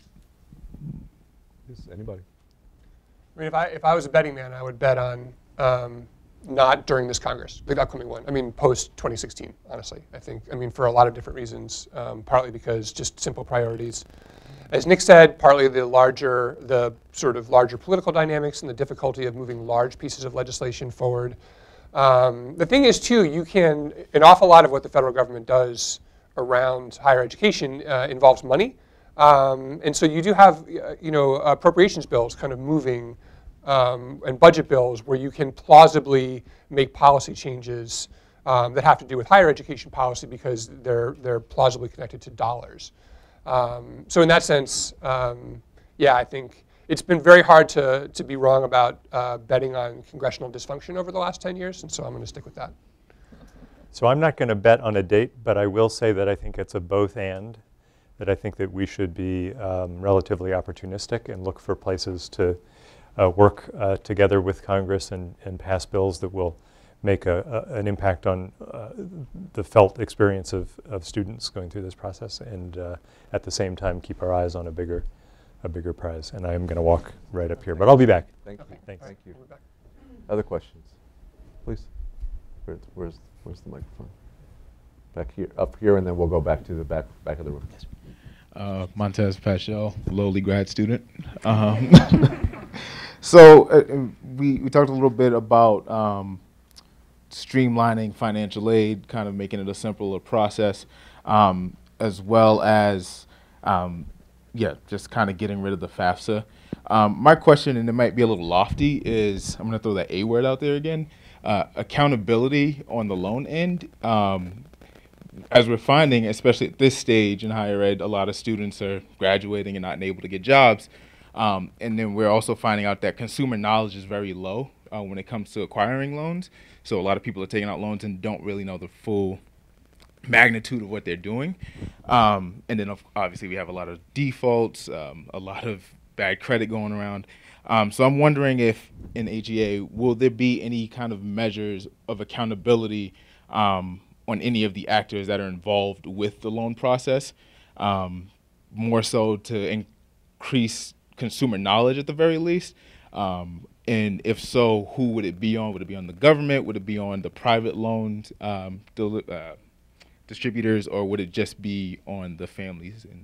Anybody? I mean, if I, if I was a betting man, I would bet on um, not during this Congress, the upcoming one. I mean, post twenty sixteen, honestly. I think, I mean, for a lot of different reasons, um, partly because just simple priorities. As Nick said, partly the larger, the sort of larger political dynamics and the difficulty of moving large pieces of legislation forward. Um, the thing is, too, you can, an awful lot of what the federal government does around higher education uh, involves money. Um, and so you do have, uh, you know, appropriations bills kind of moving um, and budget bills where you can plausibly make policy changes um, that have to do with higher education policy because they're, they're plausibly connected to dollars. Um, so in that sense, um, yeah, I think it's been very hard to, to be wrong about uh, betting on congressional dysfunction over the last ten years, and so I'm going to stick with that. So I'm not going to bet on a date, but I will say that I think it's a both and. That I think that we should be um, relatively opportunistic and look for places to uh, work uh, together with Congress and, and pass bills that will make a, a, an impact on uh, the felt experience of, of students going through this process, and uh, at the same time keep our eyes on a bigger, a bigger prize. And I am going to walk right up here, but I'll be back. Thank you. Okay. Thanks. Thank you. We'll be back. Other questions? Please. Where's, where's, where's the microphone? Back here, up here, and then we'll go back to the back, back of the room. Uh, Montez Paschal, lowly grad student. Um, so uh, we, we talked a little bit about um, streamlining financial aid, kind of making it a simpler process, um, as well as, um, yeah, just kind of getting rid of the FAFSA. Um, my question, and it might be a little lofty, is I'm going to throw that A word out there again, uh, accountability on the loan end. Um, As we're finding, especially at this stage in higher ed, a lot of students are graduating and not able to get jobs. Um, and then we're also finding out that consumer knowledge is very low uh, when it comes to acquiring loans. So a lot of people are taking out loans and don't really know the full magnitude of what they're doing. Um, and then obviously we have a lot of defaults, um, a lot of bad credit going around. Um, so I'm wondering if in H E A, will there be any kind of measures of accountability um, on any of the actors that are involved with the loan process, um, more so to in increase consumer knowledge at the very least? Um, and if so, who would it be on? Would it be on the government? Would it be on the private loans um, deli- uh, distributors, or would it just be on the families? And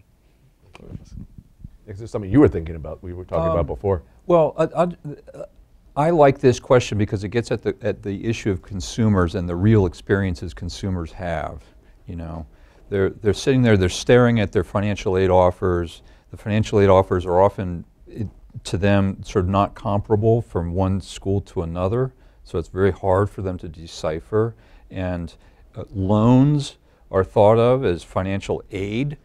Is this something you were thinking about, we were talking Um, about before? Well, I, I, I like this question because it gets at the, at the issue of consumers and the real experiences consumers have. You know, they're, they're sitting there, they're staring at their financial aid offers. The financial aid offers are often, it, to them, sort of not comparable from one school to another. So it's very hard for them to decipher. And uh, loans are thought of as financial aid.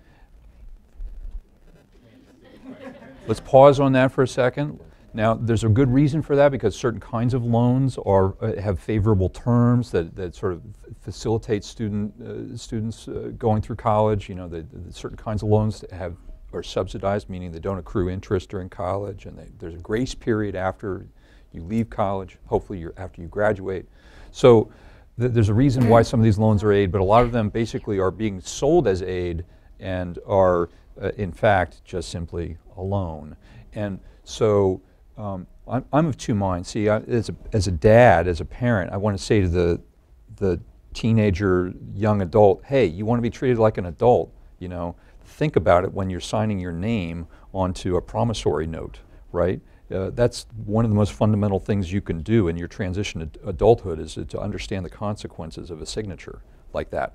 Let's pause on that for a second. Now, there's a good reason for that because certain kinds of loans are uh, have favorable terms that, that sort of facilitate student uh, students uh, going through college. You know, the, the certain kinds of loans that have are subsidized, meaning they don't accrue interest during college, and they, there's a grace period after you leave college. Hopefully, you're, after you graduate. So th there's a reason why some of these loans are aid, but a lot of them basically are being sold as aid and are, uh, in fact, just simply a loan. And so um, I'm, I'm of two minds. See, I, as, a, as a dad, as a parent, I want to say to the, the teenager, young adult, hey, you want to be treated like an adult, you know, think about it when you're signing your name onto a promissory note, right? Uh, that's one of the most fundamental things you can do in your transition to adulthood is to, to understand the consequences of a signature like that.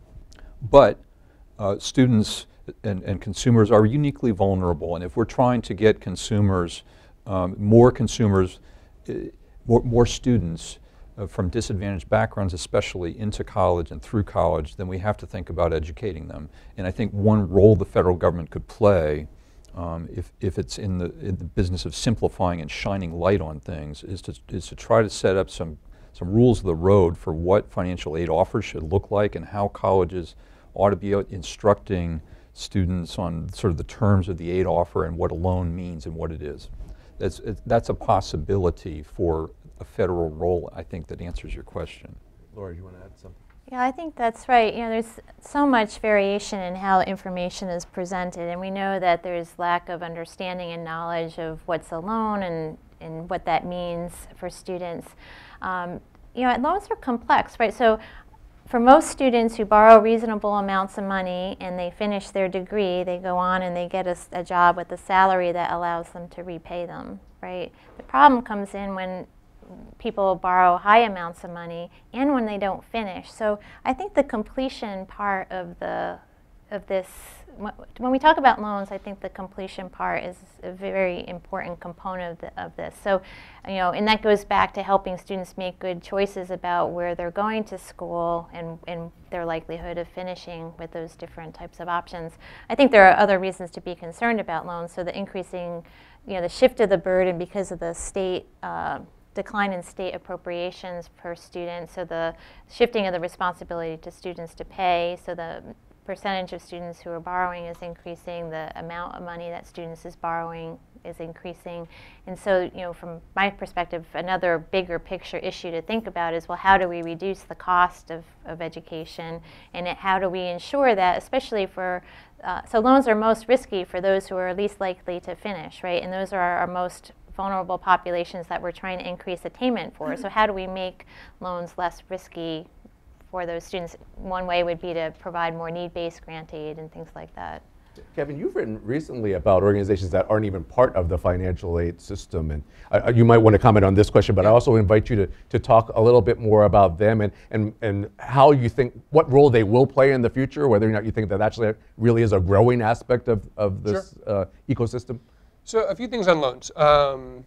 But uh, students and, and consumers are uniquely vulnerable, and if we're trying to get consumers, um, more consumers, uh, more, more students uh, from disadvantaged backgrounds especially into college and through college, then we have to think about educating them. And I think one role the federal government could play Um, if, if it's in the, in the business of simplifying and shining light on things, is to, is to try to set up some, some rules of the road for what financial aid offers should look like and how colleges ought to be instructing students on sort of the terms of the aid offer and what a loan means and what it is. That's, it, that's a possibility for a federal role, I think, that answers your question. Laura, you want to add something? Yeah, I think that's right. You know, there's so much variation in how information is presented, and we know that there's lack of understanding and knowledge of what's a loan and, and what that means for students. Um, you know, loans are complex, right? So for most students who borrow reasonable amounts of money and they finish their degree, they go on and they get a, a job with a salary that allows them to repay them, right? The problem comes in when people borrow high amounts of money and when they don't finish. So I think the completion part of the of this, when we talk about loans, I think the completion part is a very important component of, the, of this. So, you know, and that goes back to helping students make good choices about where they're going to school and, and their likelihood of finishing with those different types of options. I think there are other reasons to be concerned about loans. So the increasing, you know, the shift of the burden because of the state uh, decline in state appropriations per student, so the shifting of the responsibility to students to pay, so the percentage of students who are borrowing is increasing, the amount of money that students is borrowing is increasing. And so, you know, from my perspective, another bigger picture issue to think about is, well, how do we reduce the cost of, of education, and it, how do we ensure that, especially for, uh, so loans are most risky for those who are least likely to finish, right? And those are our, our most vulnerable populations that we're trying to increase attainment for. So how do we make loans less risky for those students? One way would be to provide more need-based grant aid and things like that. Kevin, you've written recently about organizations that aren't even part of the financial aid system, and uh, you might want to comment on this question, but I also invite you to, to talk a little bit more about them and, and, and how you think, what role they will play in the future, whether or not you think that actually really is a growing aspect of, of this sure. uh, ecosystem. So a few things on loans. Um,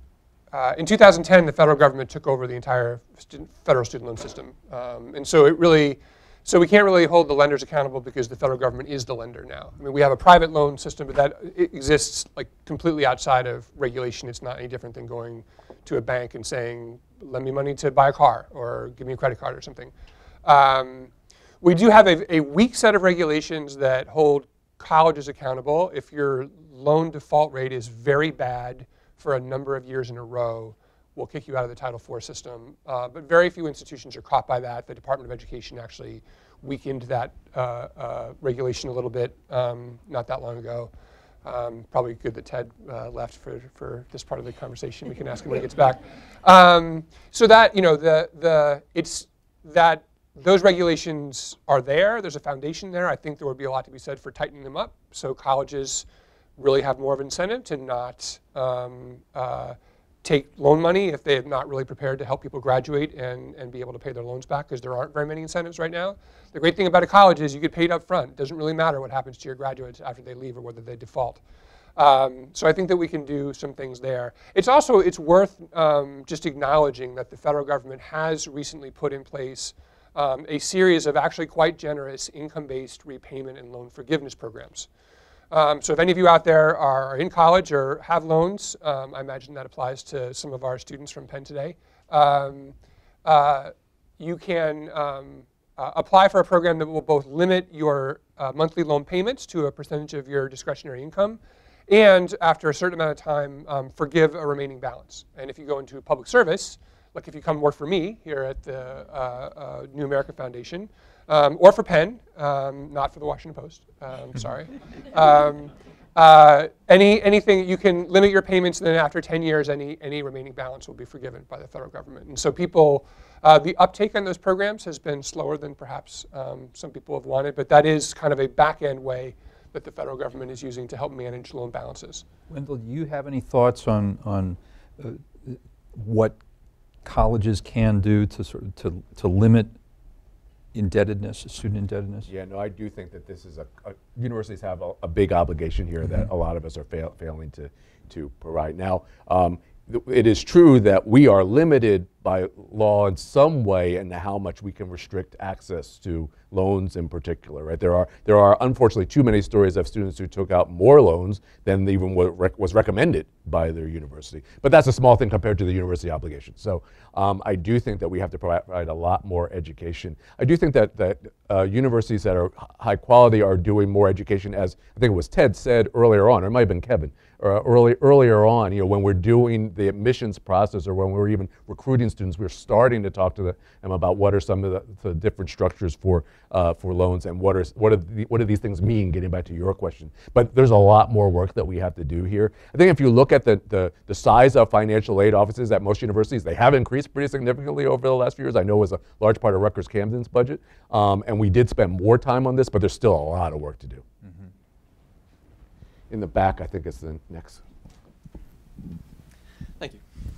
uh, in two thousand ten, the federal government took over the entire student, federal student loan system. Um, and so it really, so we can't really hold the lenders accountable because the federal government is the lender now. I mean, we have a private loan system, but that it exists like completely outside of regulation. It's not any different than going to a bank and saying, lend me money to buy a car or give me a credit card or something. Um, we do have a, a weak set of regulations that hold colleges accountable. If your loan default rate is very bad for a number of years in a row, we'll kick you out of the Title four system. Uh, but very few institutions are caught by that. The Department of Education actually weakened that uh, uh, regulation a little bit um, not that long ago. Um, probably good that Ted uh, left for, for this part of the conversation. We can ask him when he gets back. Um, so that, you know, the, the, it's that those regulations are there. There's a foundation there. I think there would be a lot to be said for tightening them up so colleges really have more of an incentive to not um, uh, take loan money if they're not really prepared to help people graduate and, and be able to pay their loans back, because there aren't very many incentives right now. The great thing about a college is you get paid up front. It doesn't really matter what happens to your graduates after they leave or whether they default. Um, so I think that we can do some things there. It's also, it's worth um, just acknowledging that the federal government has recently put in place um, a series of actually quite generous income-based repayment and loan forgiveness programs. Um, so if any of you out there are in college or have loans, um, I imagine that applies to some of our students from Penn today, um, uh, you can um, uh, apply for a program that will both limit your uh, monthly loan payments to a percentage of your discretionary income, and after a certain amount of time, um, forgive a remaining balance. And if you go into public service, like if you come work for me here at the uh, uh, New America Foundation, Um, or for Penn, um, not for the Washington Post, um, sorry. Um, uh, any, anything, you can limit your payments, and then after ten years, any, any remaining balance will be forgiven by the federal government. And so people, uh, the uptake on those programs has been slower than perhaps um, some people have wanted, but that is kind of a back-end way that the federal government is using to help manage loan balances. Wendell, do you have any thoughts on, on uh, what colleges can do to sort of to, to limit indebtedness, student indebtedness? Yeah, no, I do think that this is a, a universities have a, a big obligation here that a lot of us are fail, failing to, to provide. Now, um, it is true that we are limited by law in some way in how much we can restrict access to loans in particular, right? There are, there are unfortunately too many stories of students who took out more loans than even what rec was recommended by their university. But that's a small thing compared to the university obligation. So um, I do think that we have to provide a lot more education. I do think that, that uh, universities that are high quality are doing more education, as I think it was Ted said earlier on, or it might have been Kevin, uh, early, earlier on, you know, when we're doing the admissions process or when we're even recruiting students, we're starting to talk to them about what are some of the, the different structures for uh, for loans and what are what are the, what do these things mean. Getting back to your question, but there's a lot more work that we have to do here. I think if you look at the the, the size of financial aid offices at most universities, they have increased pretty significantly over the last few years. I know it was a large part of Rutgers Camden's budget, um, and we did spend more time on this, but there's still a lot of work to do. Mm-hmm. In the back, I think it's the next. Thank you.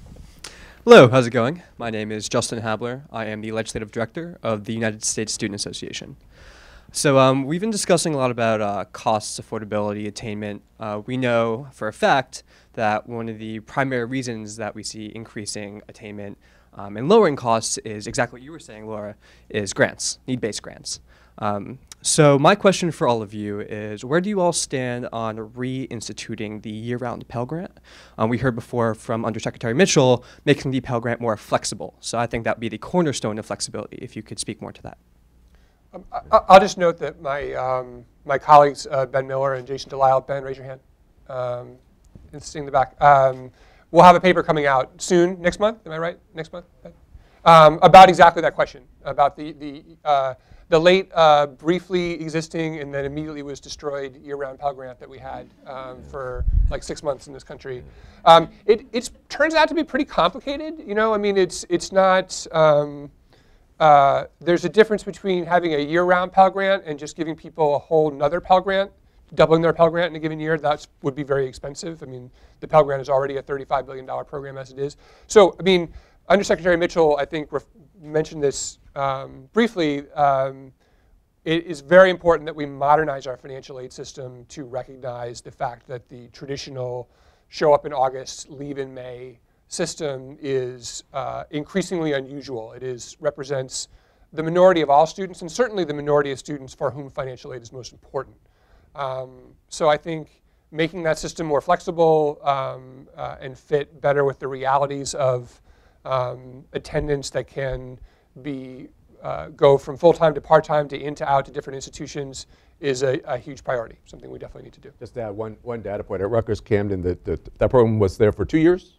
Hello, how's it going? My name is Justin Habler. I am the Legislative Director of the United States Student Association. So um, we've been discussing a lot about uh, costs, affordability, attainment. Uh, we know for a fact that one of the primary reasons that we see increasing attainment um, and lowering costs is exactly what you were saying, Laura, is grants, need-based grants. Um, so my question for all of you is, where do you all stand on reinstituting the year-round Pell Grant? Um, we heard before from Undersecretary Mitchell making the Pell Grant more flexible. So I think that would be the cornerstone of flexibility, if you could speak more to that. Um, I, I'll just note that my, um, my colleagues, uh, Ben Miller and Jason Delisle, Ben, raise your hand. Um, sitting in the back. Um, we'll have a paper coming out soon, next month, am I right? Next month? Um, about exactly that question, about the, the uh, The late, uh, briefly existing and then immediately was destroyed year-round Pell Grant that we had um, for like six months in this country. Um, it it's, turns out to be pretty complicated. You know, I mean, it's it's not. Um, uh, there's a difference between having a year-round Pell Grant and just giving people a whole nother Pell Grant, doubling their Pell Grant in a given year. That would be very expensive. I mean, the Pell Grant is already a thirty-five billion dollar program as it is. So, I mean, Undersecretary Mitchell, I think, ref mentioned this um, briefly. Um, it is very important that we modernize our financial aid system to recognize the fact that the traditional show up in August, leave in May system is uh, increasingly unusual. It is represents the minority of all students, and certainly the minority of students for whom financial aid is most important. Um, so I think making that system more flexible um, uh, and fit better with the realities of Um, attendance that can be uh, go from full-time to part-time to in to out to different institutions is a, a huge priority, something we definitely need to do. Just to add one, one data point, at Rutgers Camden, the, the, that program was there for two years,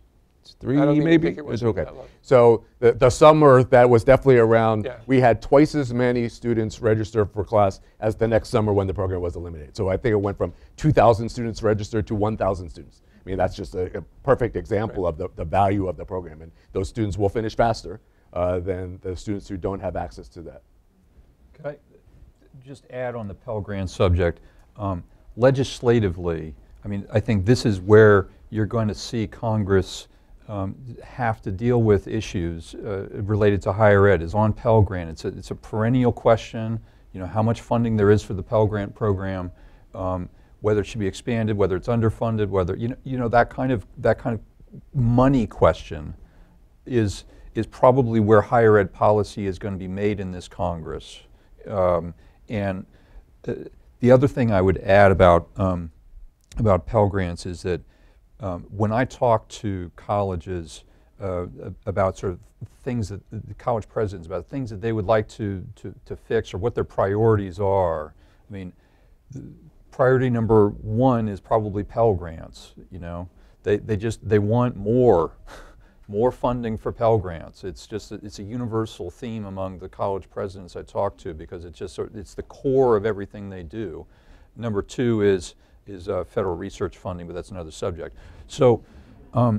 three I don't think- maybe? think it was It's okay. that long. So the, the summer that was definitely around, Yeah. we had twice as many students register for class as the next summer when the program was eliminated. So I think it went from two thousand students registered to one thousand students. I mean, that's just a, a perfect example Right. of the, the value of the program. And those students will finish faster uh, than the students who don't have access to that. Could I just add on the Pell Grant subject? Um, legislatively, I mean, I think this is where you're going to see Congress um, have to deal with issues uh, related to higher ed. Is on Pell Grant. It's a, it's a perennial question. You know, how much funding there is for the Pell Grant program, um, whether it should be expanded, whether it's underfunded, whether you know, you know that kind of that kind of money question is is probably where higher ed policy is going to be made in this Congress. Um, and uh, the other thing I would add about um, about Pell Grants is that um, when I talk to colleges uh, about sort of things that the college presidents, about things that they would like to, to, to fix or what their priorities are, I mean, priority number one is probably Pell Grants. You know, they, they just, they want more. More funding for Pell Grants. It's just, a, it's a universal theme among the college presidents I talk to because it's just, sort of, it's the core of everything they do. Number two is, is uh, federal research funding, but that's another subject. So um,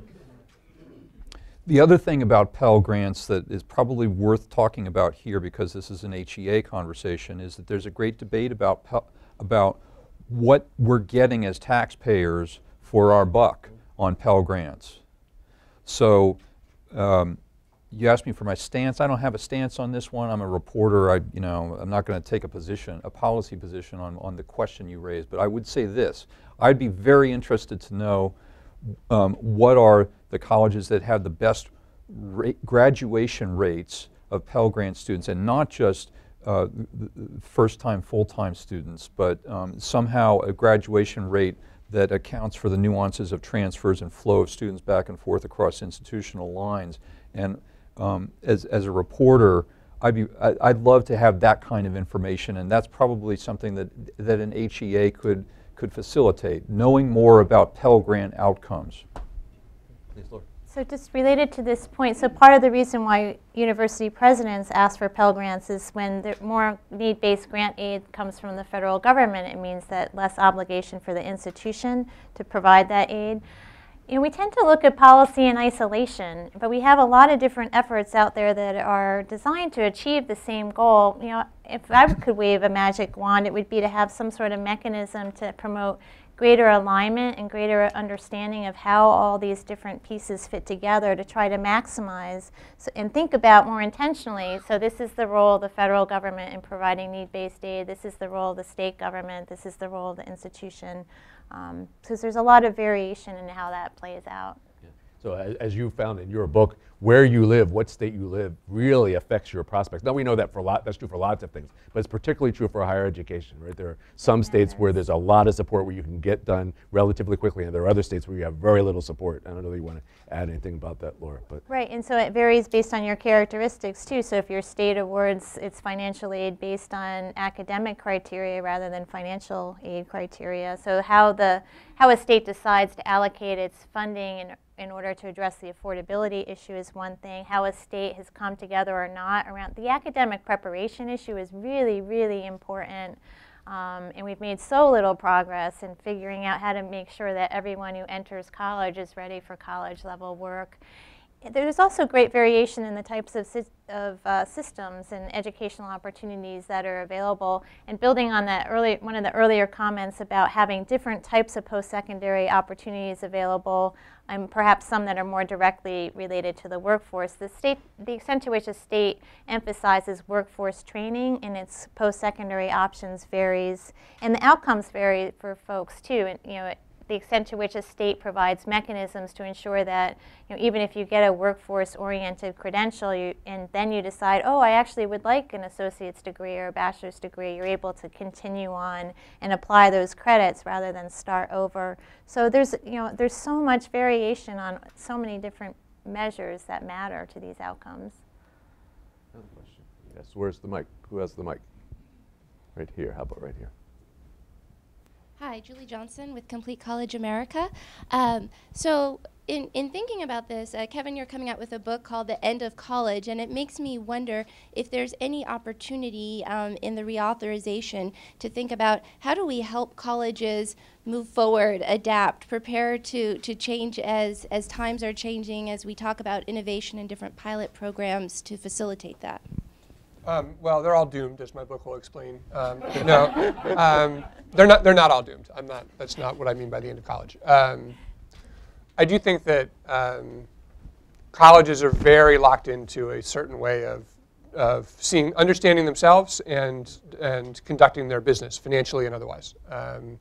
the other thing about Pell Grants that is probably worth talking about here, because this is an H E A conversation, is that there's a great debate about, Pell, about what we're getting as taxpayers for our buck on Pell Grants. So um, you asked me for my stance. I don't have a stance on this one. I'm a reporter. I, you know, I'm not going to take a position, a policy position on, on the question you raised. But I would say this. I'd be very interested to know um, what are the colleges that have the best rate, graduation rates of Pell Grant students, and not just uh, first-time, full-time students, but um, somehow a graduation rate that accounts for the nuances of transfers and flow of students back and forth across institutional lines. And um, as, as a reporter, I'd, be, I, I'd love to have that kind of information, and that's probably something that, that an H E A could, could facilitate, knowing more about Pell Grant outcomes. Please, Laura. So just related to this point, so part of the reason why university presidents ask for Pell Grants is when the more need-based grant aid comes from the federal government, it means that less obligation for the institution to provide that aid. You know, we tend to look at policy in isolation, but we have a lot of different efforts out there that are designed to achieve the same goal. You know, if I could wave a magic wand, it would be to have some sort of mechanism to promote greater alignment and greater understanding of how all these different pieces fit together to try to maximize so, and think about more intentionally. So this is the role of the federal government in providing need-based aid. This is the role of the state government. This is the role of the institution. Um, because there's a lot of variation in how that plays out. Yeah. So as, as you found in your book, where you live, what state you live, really affects your prospects. Now we know that for a lot, that's true for lots of things, but it's particularly true for higher education, right? There are some states where there's a lot of support where you can get done relatively quickly, and there are other states where you have very little support. I don't know if you want to add anything about that, Laura. But right, and so it varies based on your characteristics too. So if your state awards its financial aid based on academic criteria rather than financial aid criteria, so how the how a state decides to allocate its funding in, in order to address the affordability issue is one thing. How a state has come together or not around the academic preparation issue is really, really important. Um, and we've made so little progress in figuring out how to make sure that everyone who enters college is ready for college level work. There's also great variation in the types of, of uh, systems and educational opportunities that are available. And building on that early, one of the earlier comments about having different types of post-secondary opportunities available, and perhaps some that are more directly related to the workforce. The state, the extent to which a state emphasizes workforce training in its post-secondary options varies, and the outcomes vary for folks too. And, you know, it, the extent to which a state provides mechanisms to ensure that, you know, even if you get a workforce-oriented credential you, and then you decide, oh, I actually would like an associate's degree or a bachelor's degree, you're able to continue on and apply those credits rather than start over. So there's, you know, there's so much variation on so many different measures that matter to these outcomes. Another question. Yes, where's the mic? Who has the mic? Right here. How about right here? Hi, Julie Johnson with Complete College America. Um, so in, in thinking about this, uh, Kevin, you're coming out with a book called The End of College, and it makes me wonder if there's any opportunity um, in the reauthorization to think about how do we help colleges move forward, adapt, prepare to, to change as, as times are changing, as we talk about innovation and different pilot programs to facilitate that. Um, well, they're all doomed, as my book will explain. Um, no, um, they're not. They're not all doomed. I'm not. That's not what I mean by the end of college. Um, I do think that um, colleges are very locked into a certain way of of seeing, understanding themselves, and and conducting their business financially and otherwise. Um,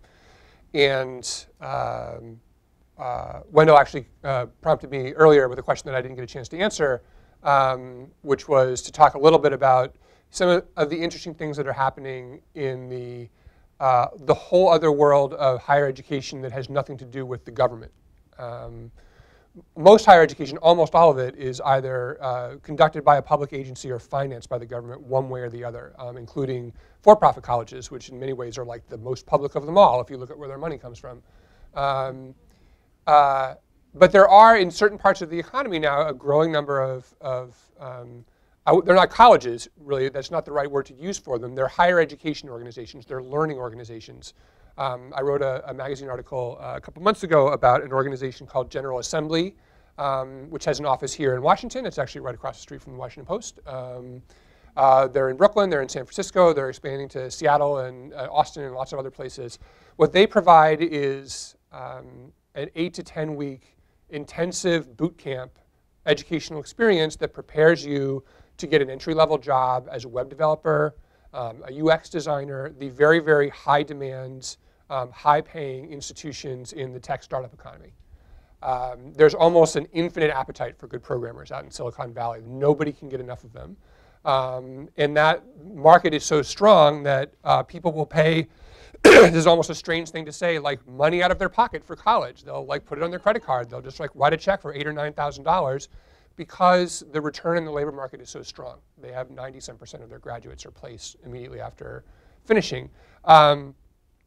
and um, uh, Wendell actually uh, prompted me earlier with a question that I didn't get a chance to answer. Um, which was to talk a little bit about some of, of the interesting things that are happening in the, uh, the whole other world of higher education that has nothing to do with the government. Um, most higher education, almost all of it, is either uh, conducted by a public agency or financed by the government one way or the other, um, including for-profit colleges, which in many ways are like the most public of them all if you look at where their money comes from. Um, uh, But there are, in certain parts of the economy now, a growing number of, of um, I, they're not colleges, really. That's not the right word to use for them. They're higher education organizations. They're learning organizations. Um, I wrote a, a magazine article uh, a couple months ago about an organization called General Assembly, um, which has an office here in Washington. It's actually right across the street from the Washington Post. Um, uh, they're in Brooklyn. They're in San Francisco. They're expanding to Seattle and uh, Austin and lots of other places. What they provide is um, an eight to ten week intensive boot camp educational experience that prepares you to get an entry-level job as a web developer, um, a U X designer, the very, very high demand, um, high-paying institutions in the tech startup economy. Um, there's almost an infinite appetite for good programmers out in Silicon Valley. Nobody can get enough of them. Um, and that market is so strong that uh, people will pay this is almost a strange thing to say, like money out of their pocket for college. They'll like put it on their credit card. They'll just like write a check for eight or nine thousand dollars because the return in the labor market is so strong. They have ninety some percent of their graduates are placed immediately after finishing. Um,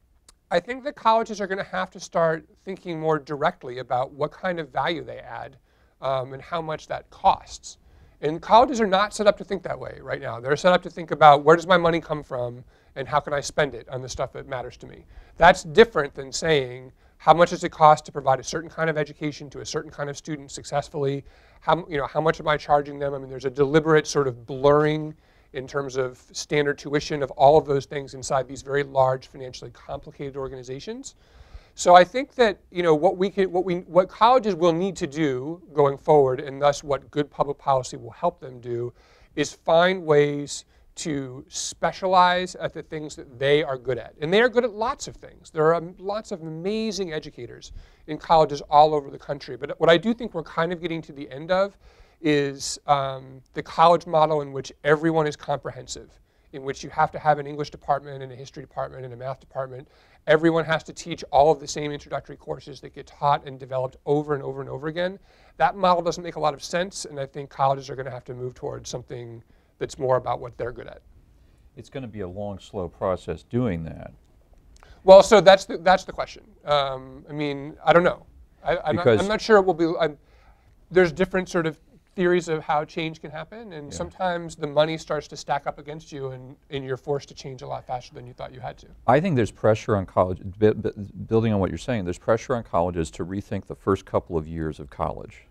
I think that colleges are going to have to start thinking more directly about what kind of value they add um, and how much that costs. And colleges are not set up to think that way right now. They're set up to think about where does my money come from and how can I spend it on the stuff that matters to me. That's different than saying how much does it cost to provide a certain kind of education to a certain kind of student successfully. How, you know, how much am I charging them? I mean, there's a deliberate sort of blurring in terms of standard tuition of all of those things inside these very large, financially complicated organizations. So I think that, you know, what we can, what we, what colleges will need to do going forward, and thus what good public policy will help them do, is find ways to specialize at the things that they are good at. And they are good at lots of things. There are um, lots of amazing educators in colleges all over the country. But what I do think we're kind of getting to the end of is um, the college model in which everyone is comprehensive, in which you have to have an English department and a history department and a math department. Everyone has to teach all of the same introductory courses that get taught and developed over and over and over again. That model doesn't make a lot of sense, and I think colleges are going to have to move towards something that's more about what they're good at. It's going to be a long, slow process doing that. Well, so that's the, that's the question. Um, I mean, I don't know. I, I'm, not, I'm not sure it will be. I'm, there's different sort of theories of how change can happen, and yeah. sometimes the money starts to stack up against you, and, and you're forced to change a lot faster than you thought you had to. I think there's pressure on college, b b building on what you're saying, there's pressure on colleges to rethink the first couple of years of college,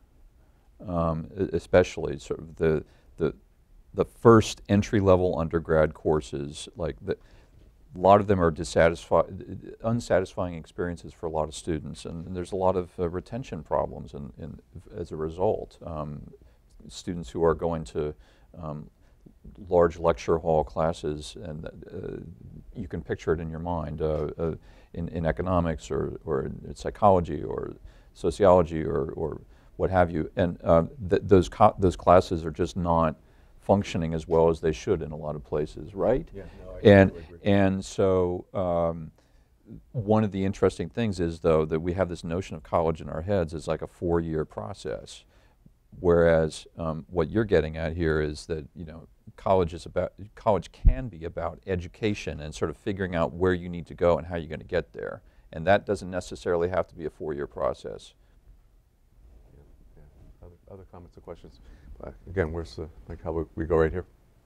um, especially sort of the, the, the first entry-level undergrad courses. Like the, a lot of them are dissatisfied, unsatisfying experiences for a lot of students, and, and there's a lot of uh, retention problems in, in, as a result. Um, students who are going to um, large lecture hall classes, and uh, you can picture it in your mind, uh, uh, in, in economics or, or in psychology or sociology or, or what have you, and uh, th those, co those classes are just not functioning as well as they should in a lot of places, right? Yeah, no, I and, totally agree. and so um, one of the interesting things is, though, that we have this notion of college in our heads as like a four-year process. Whereas um, what you're getting at here is that, you know, college is about, college can be about education and sort of figuring out where you need to go and how you're going to get there. And that doesn't necessarily have to be a four-year process. other comments or questions? Uh, again, where's the, like how we, we go right here?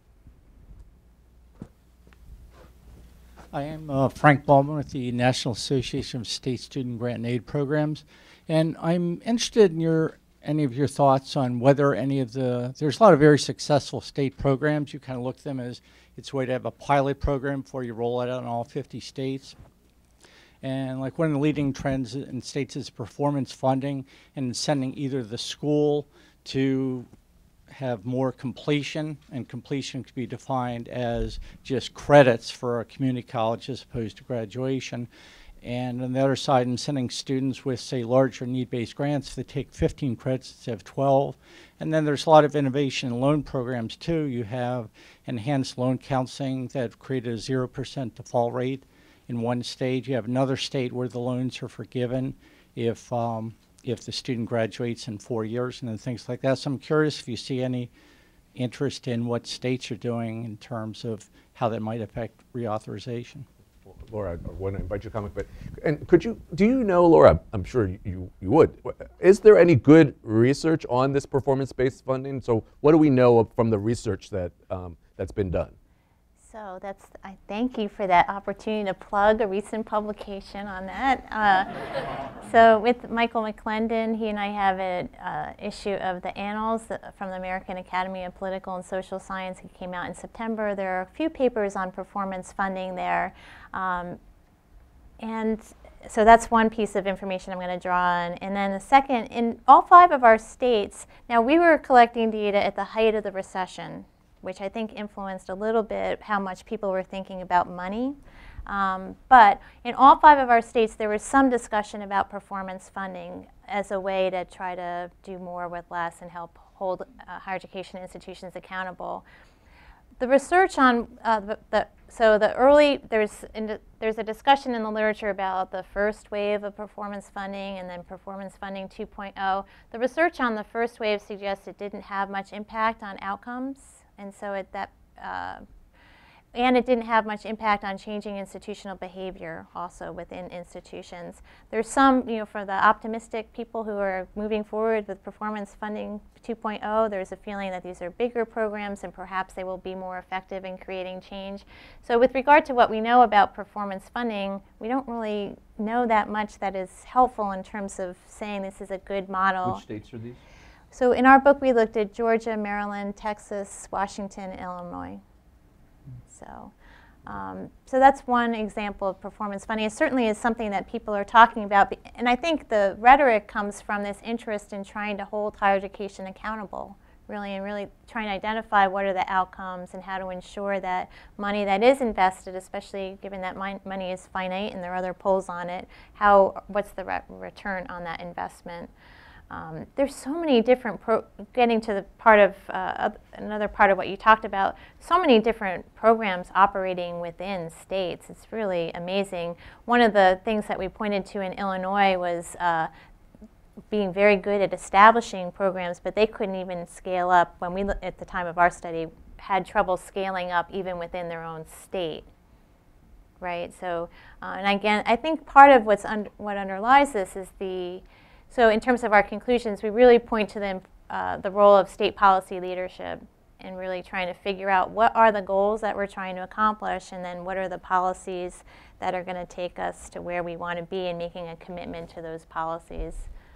I am uh, Frank Baldwin with the National Association of State Student Grant and Aid Programs, and I'm interested in your any of your thoughts on whether any of the, there's a lot of very successful state programs. You kind of look at them as it's a way to have a pilot program before you roll it out in all fifty states. And like one of the leading trends in states is performance funding and sending either the school to have more completion, and completion could be defined as just credits for a community college as opposed to graduation. And on the other side, in sending students with, say, larger need-based grants, they take fifteen credits instead of twelve. And then there's a lot of innovation in loan programs, too. You have enhanced loan counseling that have created a zero percent default rate in one state. You have another state where the loans are forgiven if um, if the student graduates in four years and then things like that. So I'm curious if you see any interest in what states are doing in terms of how that might affect reauthorization. Well, Laura, I want to invite you to comment, but and could you, do you know, Laura, I'm sure you, you would, is there any good research on this performance-based funding? So what do we know from the research that, um, that's been done? So that's, I thank you for that opportunity to plug a recent publication on that. Uh, so with Michael McClendon, he and I have an uh, issue of the Annals from the American Academy of Political and Social Science. It came out in September. There are a few papers on performance funding there. Um, and so that's one piece of information I'm going to draw on. And then the second, in all five of our states, now we were collecting data at the height of the recession, which I think influenced a little bit how much people were thinking about money. Um, but in all five of our states, there was some discussion about performance funding as a way to try to do more with less and help hold uh, higher education institutions accountable. The research on, uh, the, the, so the early, there's, in, there's a discussion in the literature about the first wave of performance funding and then performance funding two point oh. The research on the first wave suggests it didn't have much impact on outcomes. And so it, that, uh, and it didn't have much impact on changing institutional behavior also within institutions. There's some, you know, for the optimistic people who are moving forward with performance funding two point oh, there's a feeling that these are bigger programs and perhaps they will be more effective in creating change. So with regard to what we know about performance funding, we don't really know that much that is helpful in terms of saying this is a good model. Which states are these? So in our book, we looked at Georgia, Maryland, Texas, Washington, and Illinois. So, um, so that's one example of performance funding. It certainly is something that people are talking about. And I think the rhetoric comes from this interest in trying to hold higher education accountable, really, and really trying to identify what are the outcomes and how to ensure that money that is invested, especially given that money is finite and there are other pulls on it, how, what's the re return on that investment? Um, there's so many different, pro getting to the part of, uh, another part of what you talked about, so many different programs operating within states. It's really amazing. One of the things that we pointed to in Illinois was uh, being very good at establishing programs, but they couldn't even scale up. When we, at the time of our study, had trouble scaling up even within their own state. Right, so, uh, and again, I think part of what's un what underlies this is the, so in terms of our conclusions, we really point to the, uh, the role of state policy leadership and really trying to figure out what are the goals that we're trying to accomplish and then what are the policies that are going to take us to where we want to be and making a commitment to those policies.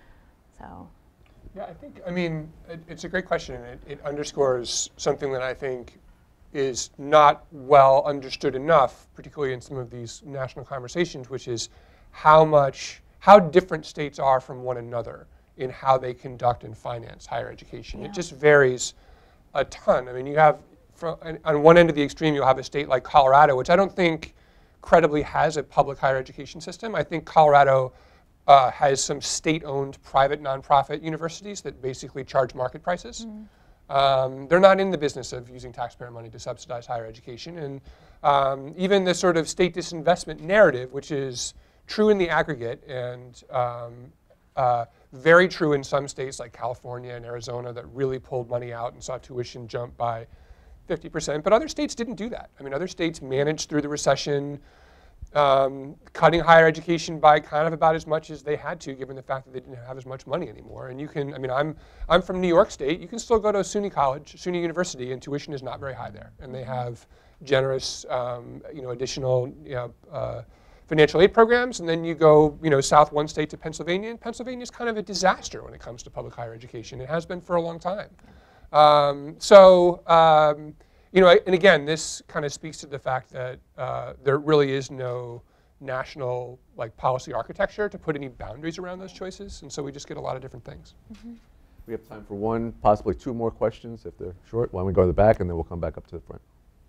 So. Yeah, I think, I mean, it, it's a great question, and it, it underscores something that I think is not well understood enough, particularly in some of these national conversations, which is how much how different states are from one another in how they conduct and finance higher education. Yeah. It just varies a ton. I mean, you have, from, on one end of the extreme, you'll have a state like Colorado, which I don't think credibly has a public higher education system. I think Colorado uh, has some state-owned private nonprofit universities that basically charge market prices. Mm. Um, they're not in the business of using taxpayer money to subsidize higher education. And um, even the sort of state disinvestment narrative, which is true in the aggregate and um, uh, very true in some states like California and Arizona that really pulled money out and saw tuition jump by fifty percent. But other states didn't do that. I mean, other states managed through the recession, um, cutting higher education by kind of about as much as they had to, given the fact that they didn't have as much money anymore. And you can, I mean, I'm, I'm from New York State. You can still go to a SUNY college, SUNY University, and tuition is not very high there. And they have generous, um, you know, additional, you know, uh, financial aid programs. And then you go, you know, south one state to Pennsylvania, and Pennsylvania is kind of a disaster when it comes to public higher education. It has been for a long time. Um, so, um, you know, and again, this kind of speaks to the fact that uh, there really is no national like policy architecture to put any boundaries around those choices, and so we just get a lot of different things. Mm-hmm. We have time for one, possibly two more questions if they're short. Why don't we go to the back and then we'll come back up to the front.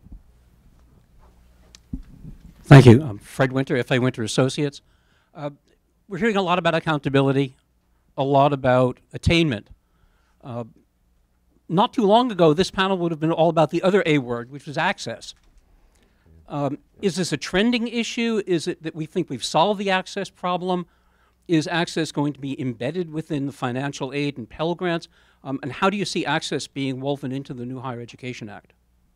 Thank you. I'm Fred Winter, F A Winter Associates. Uh, we're hearing a lot about accountability, a lot about attainment. Uh, not too long ago, this panel would have been all about the other A word, which was access. Um, is this a trending issue? Is it that we think we've solved the access problem? Is access going to be embedded within the financial aid and Pell Grants? Um, and how do you see access being woven into the new Higher Education Act?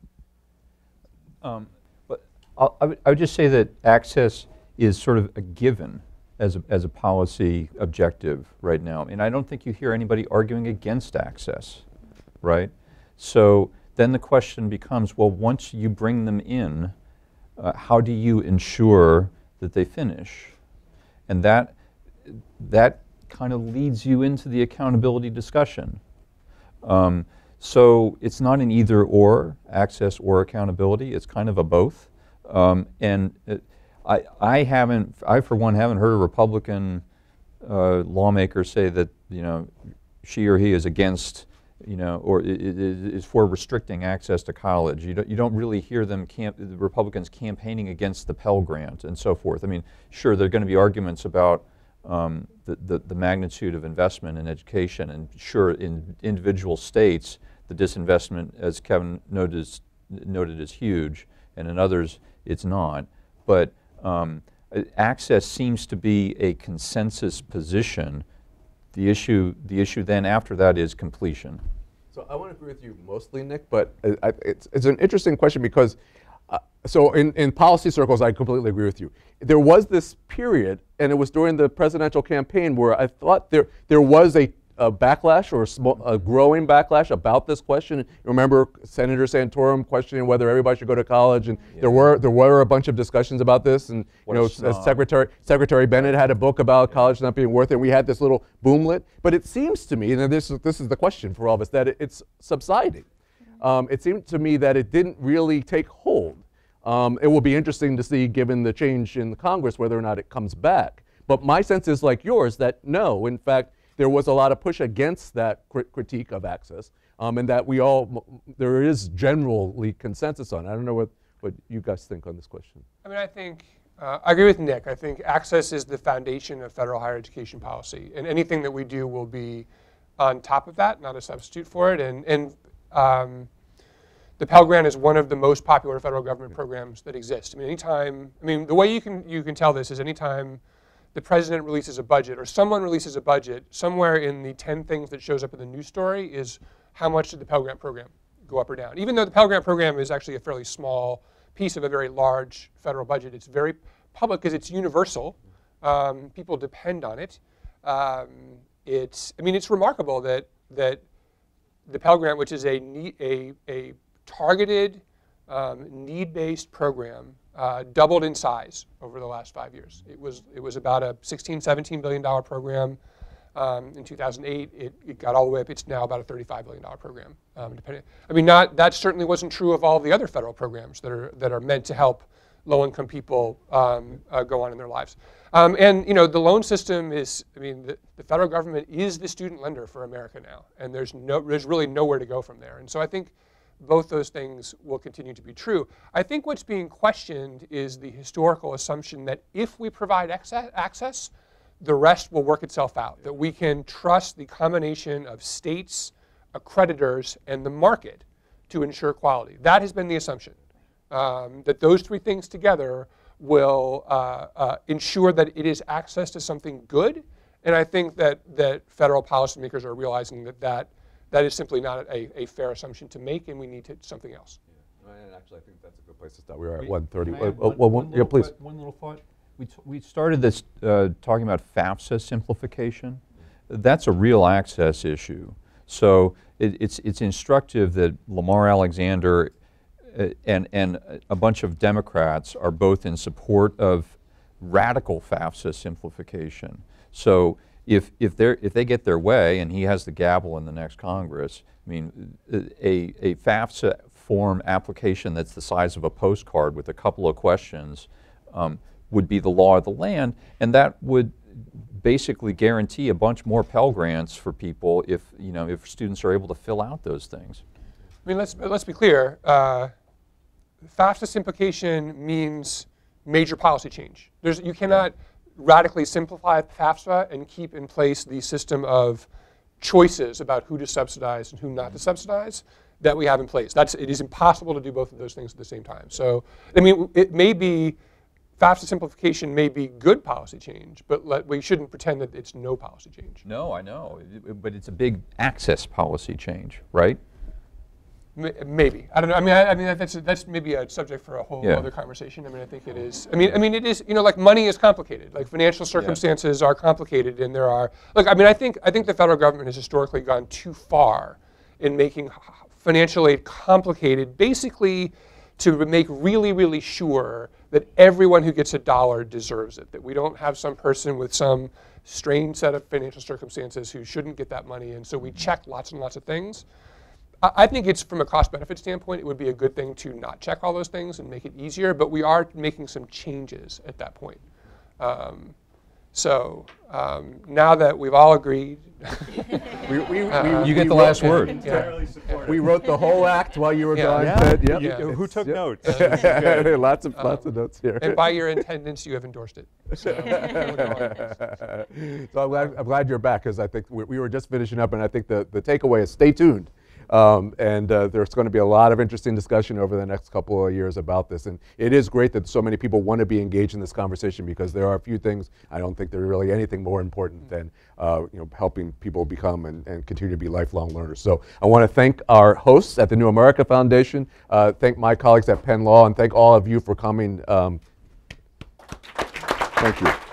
Um, but I'll, I, would, I would just say that access is sort of a given as a, as a policy objective right now. And I don't think you hear anybody arguing against access, right? So then the question becomes, well, once you bring them in, uh, how do you ensure that they finish? And that, that kind of leads you into the accountability discussion. Um, so it's not an either or, access or accountability, it's kind of a both. Um, and it, I, I haven't, I for one haven't heard a Republican uh, lawmaker say that, you know, she or he is against, you know, or is for restricting access to college. You don't, you don't really hear them, camp, the Republicans campaigning against the Pell Grant and so forth. I mean, sure, there are going to be arguments about um, the, the, the magnitude of investment in education, and sure, in individual states, the disinvestment, as Kevin noted, is, noted is huge, and in others, it's not. But um, access seems to be a consensus position. The issue, the issue then after that is completion. So I want to agree with you mostly, Nick, but I, I, it's, it's an interesting question because, uh, so in, in policy circles, I completely agree with you. There was this period, and it was during the presidential campaign, where I thought there, there was a, a backlash or a, small, a growing backlash about this question. You remember Senator Santorum questioning whether everybody should go to college, and yeah. there were there were a bunch of discussions about this. And what you know, as Secretary Secretary Bennett had a book about yeah. college not being worth it. And we had this little boomlet, but it seems to me, and this is this is the question for all of us, that it, it's subsiding. Um, it seemed to me that it didn't really take hold. Um, it will be interesting to see, given the change in the Congress, whether or not it comes back. But my sense is like yours, that no, in fact, there was a lot of push against that crit critique of access, um, and that we all, there is generally consensus on it. I don't know what, what you guys think on this question. I mean, I think, uh, I agree with Nick. I think access is the foundation of federal higher education policy, and anything that we do will be on top of that, not a substitute for it. And, and um, the Pell Grant is one of the most popular federal government programs that exist. I mean, anytime, I mean, the way you can, you can tell this is anytime the president releases a budget, or someone releases a budget, somewhere in the ten things that shows up in the news story is how much did the Pell Grant program go up or down. Even though the Pell Grant program is actually a fairly small piece of a very large federal budget, it's very public because it's universal. Um, people depend on it. Um, it's, I mean, it's remarkable that that the Pell Grant, which is a need, a a targeted, um, need-based program, Uh, doubled in size over the last five years. It was it was about a sixteen, seventeen billion dollar program um, in two thousand eight. It, it got all the way up. It's now about a thirty-five billion dollar program. Um, depending, I mean, not that certainly wasn't true of all the other federal programs that are that are meant to help low-income people um, uh, go on in their lives. Um, and you know, the loan system is. I mean, the, the federal government is the student lender for America now, and there's no there's really nowhere to go from there. And so I think both those things will continue to be true. I think what's being questioned is the historical assumption that if we provide access, the rest will work itself out, that we can trust the combination of states, accreditors, and the market to ensure quality. That has been the assumption, um, that those three things together will uh, uh, ensure that it is access to something good. And I think that, that federal policymakers are realizing that that That is simply not a, a fair assumption to make, and we need to, something else. Yeah. And actually, I think that's a good place to start. We are at one thirty. Can I add Uh, one, well, one one, yeah, please. One little thought. We, t we started this uh, talking about FAFSA simplification. That's a real access issue. So it, it's, it's instructive that Lamar Alexander uh, and, and a bunch of Democrats are both in support of radical FAFSA simplification. So if, if, they're, if they get their way, and he has the gavel in the next Congress, I mean, a, a FAFSA form application that's the size of a postcard with a couple of questions um, would be the law of the land, and that would basically guarantee a bunch more Pell Grants for people if, you know, if students are able to fill out those things. I mean, let's, let's be clear. Uh, FAFSA simplification means major policy change. There's, you cannot radically simplify FAFSA and keep in place the system of choices about who to subsidize and who not to subsidize that we have in place. That's, it is impossible to do both of those things at the same time. So, I mean, it may be, FAFSA simplification may be good policy change, but let, we shouldn't pretend that it's no policy change. No, I know, it, but it's a big access policy change, right? Maybe. I don't know. I mean, I, I mean that's, that's maybe a subject for a whole yeah. other conversation. I mean, I think it is. I mean, I mean, it is, you know, like money is complicated. Like financial circumstances yeah. are complicated, and there are, look, I mean, I think, I think the federal government has historically gone too far in making financial aid complicated, basically to make really, really sure that everyone who gets a dollar deserves it, that we don't have some person with some strange set of financial circumstances who shouldn't get that money, and so we check lots and lots of things. I, I think it's, from a cost-benefit standpoint, it would be a good thing to not check all those things and make it easier, but we are making some changes at that point. Um, so um, now that we've all agreed, we, we, uh, we, you get the last word. Yeah. We wrote the whole act while you were yeah. gone. Yeah. Said, yep. Yeah. Who took yep. notes? lots of um, lots of notes here. And by your attendance, you have endorsed it. So, so I'm, glad, I'm glad you're back, because I think we, we were just finishing up, and I think the, the takeaway is stay tuned. Um, and uh, there's going to be a lot of interesting discussion over the next couple of years about this. And it is great that so many people want to be engaged in this conversation, because there are a few things, I don't think there's really anything more important than uh, you know, helping people become and, and continue to be lifelong learners. So I want to thank our hosts at the New America Foundation, uh, thank my colleagues at Penn Law, and thank all of you for coming. Um, thank you.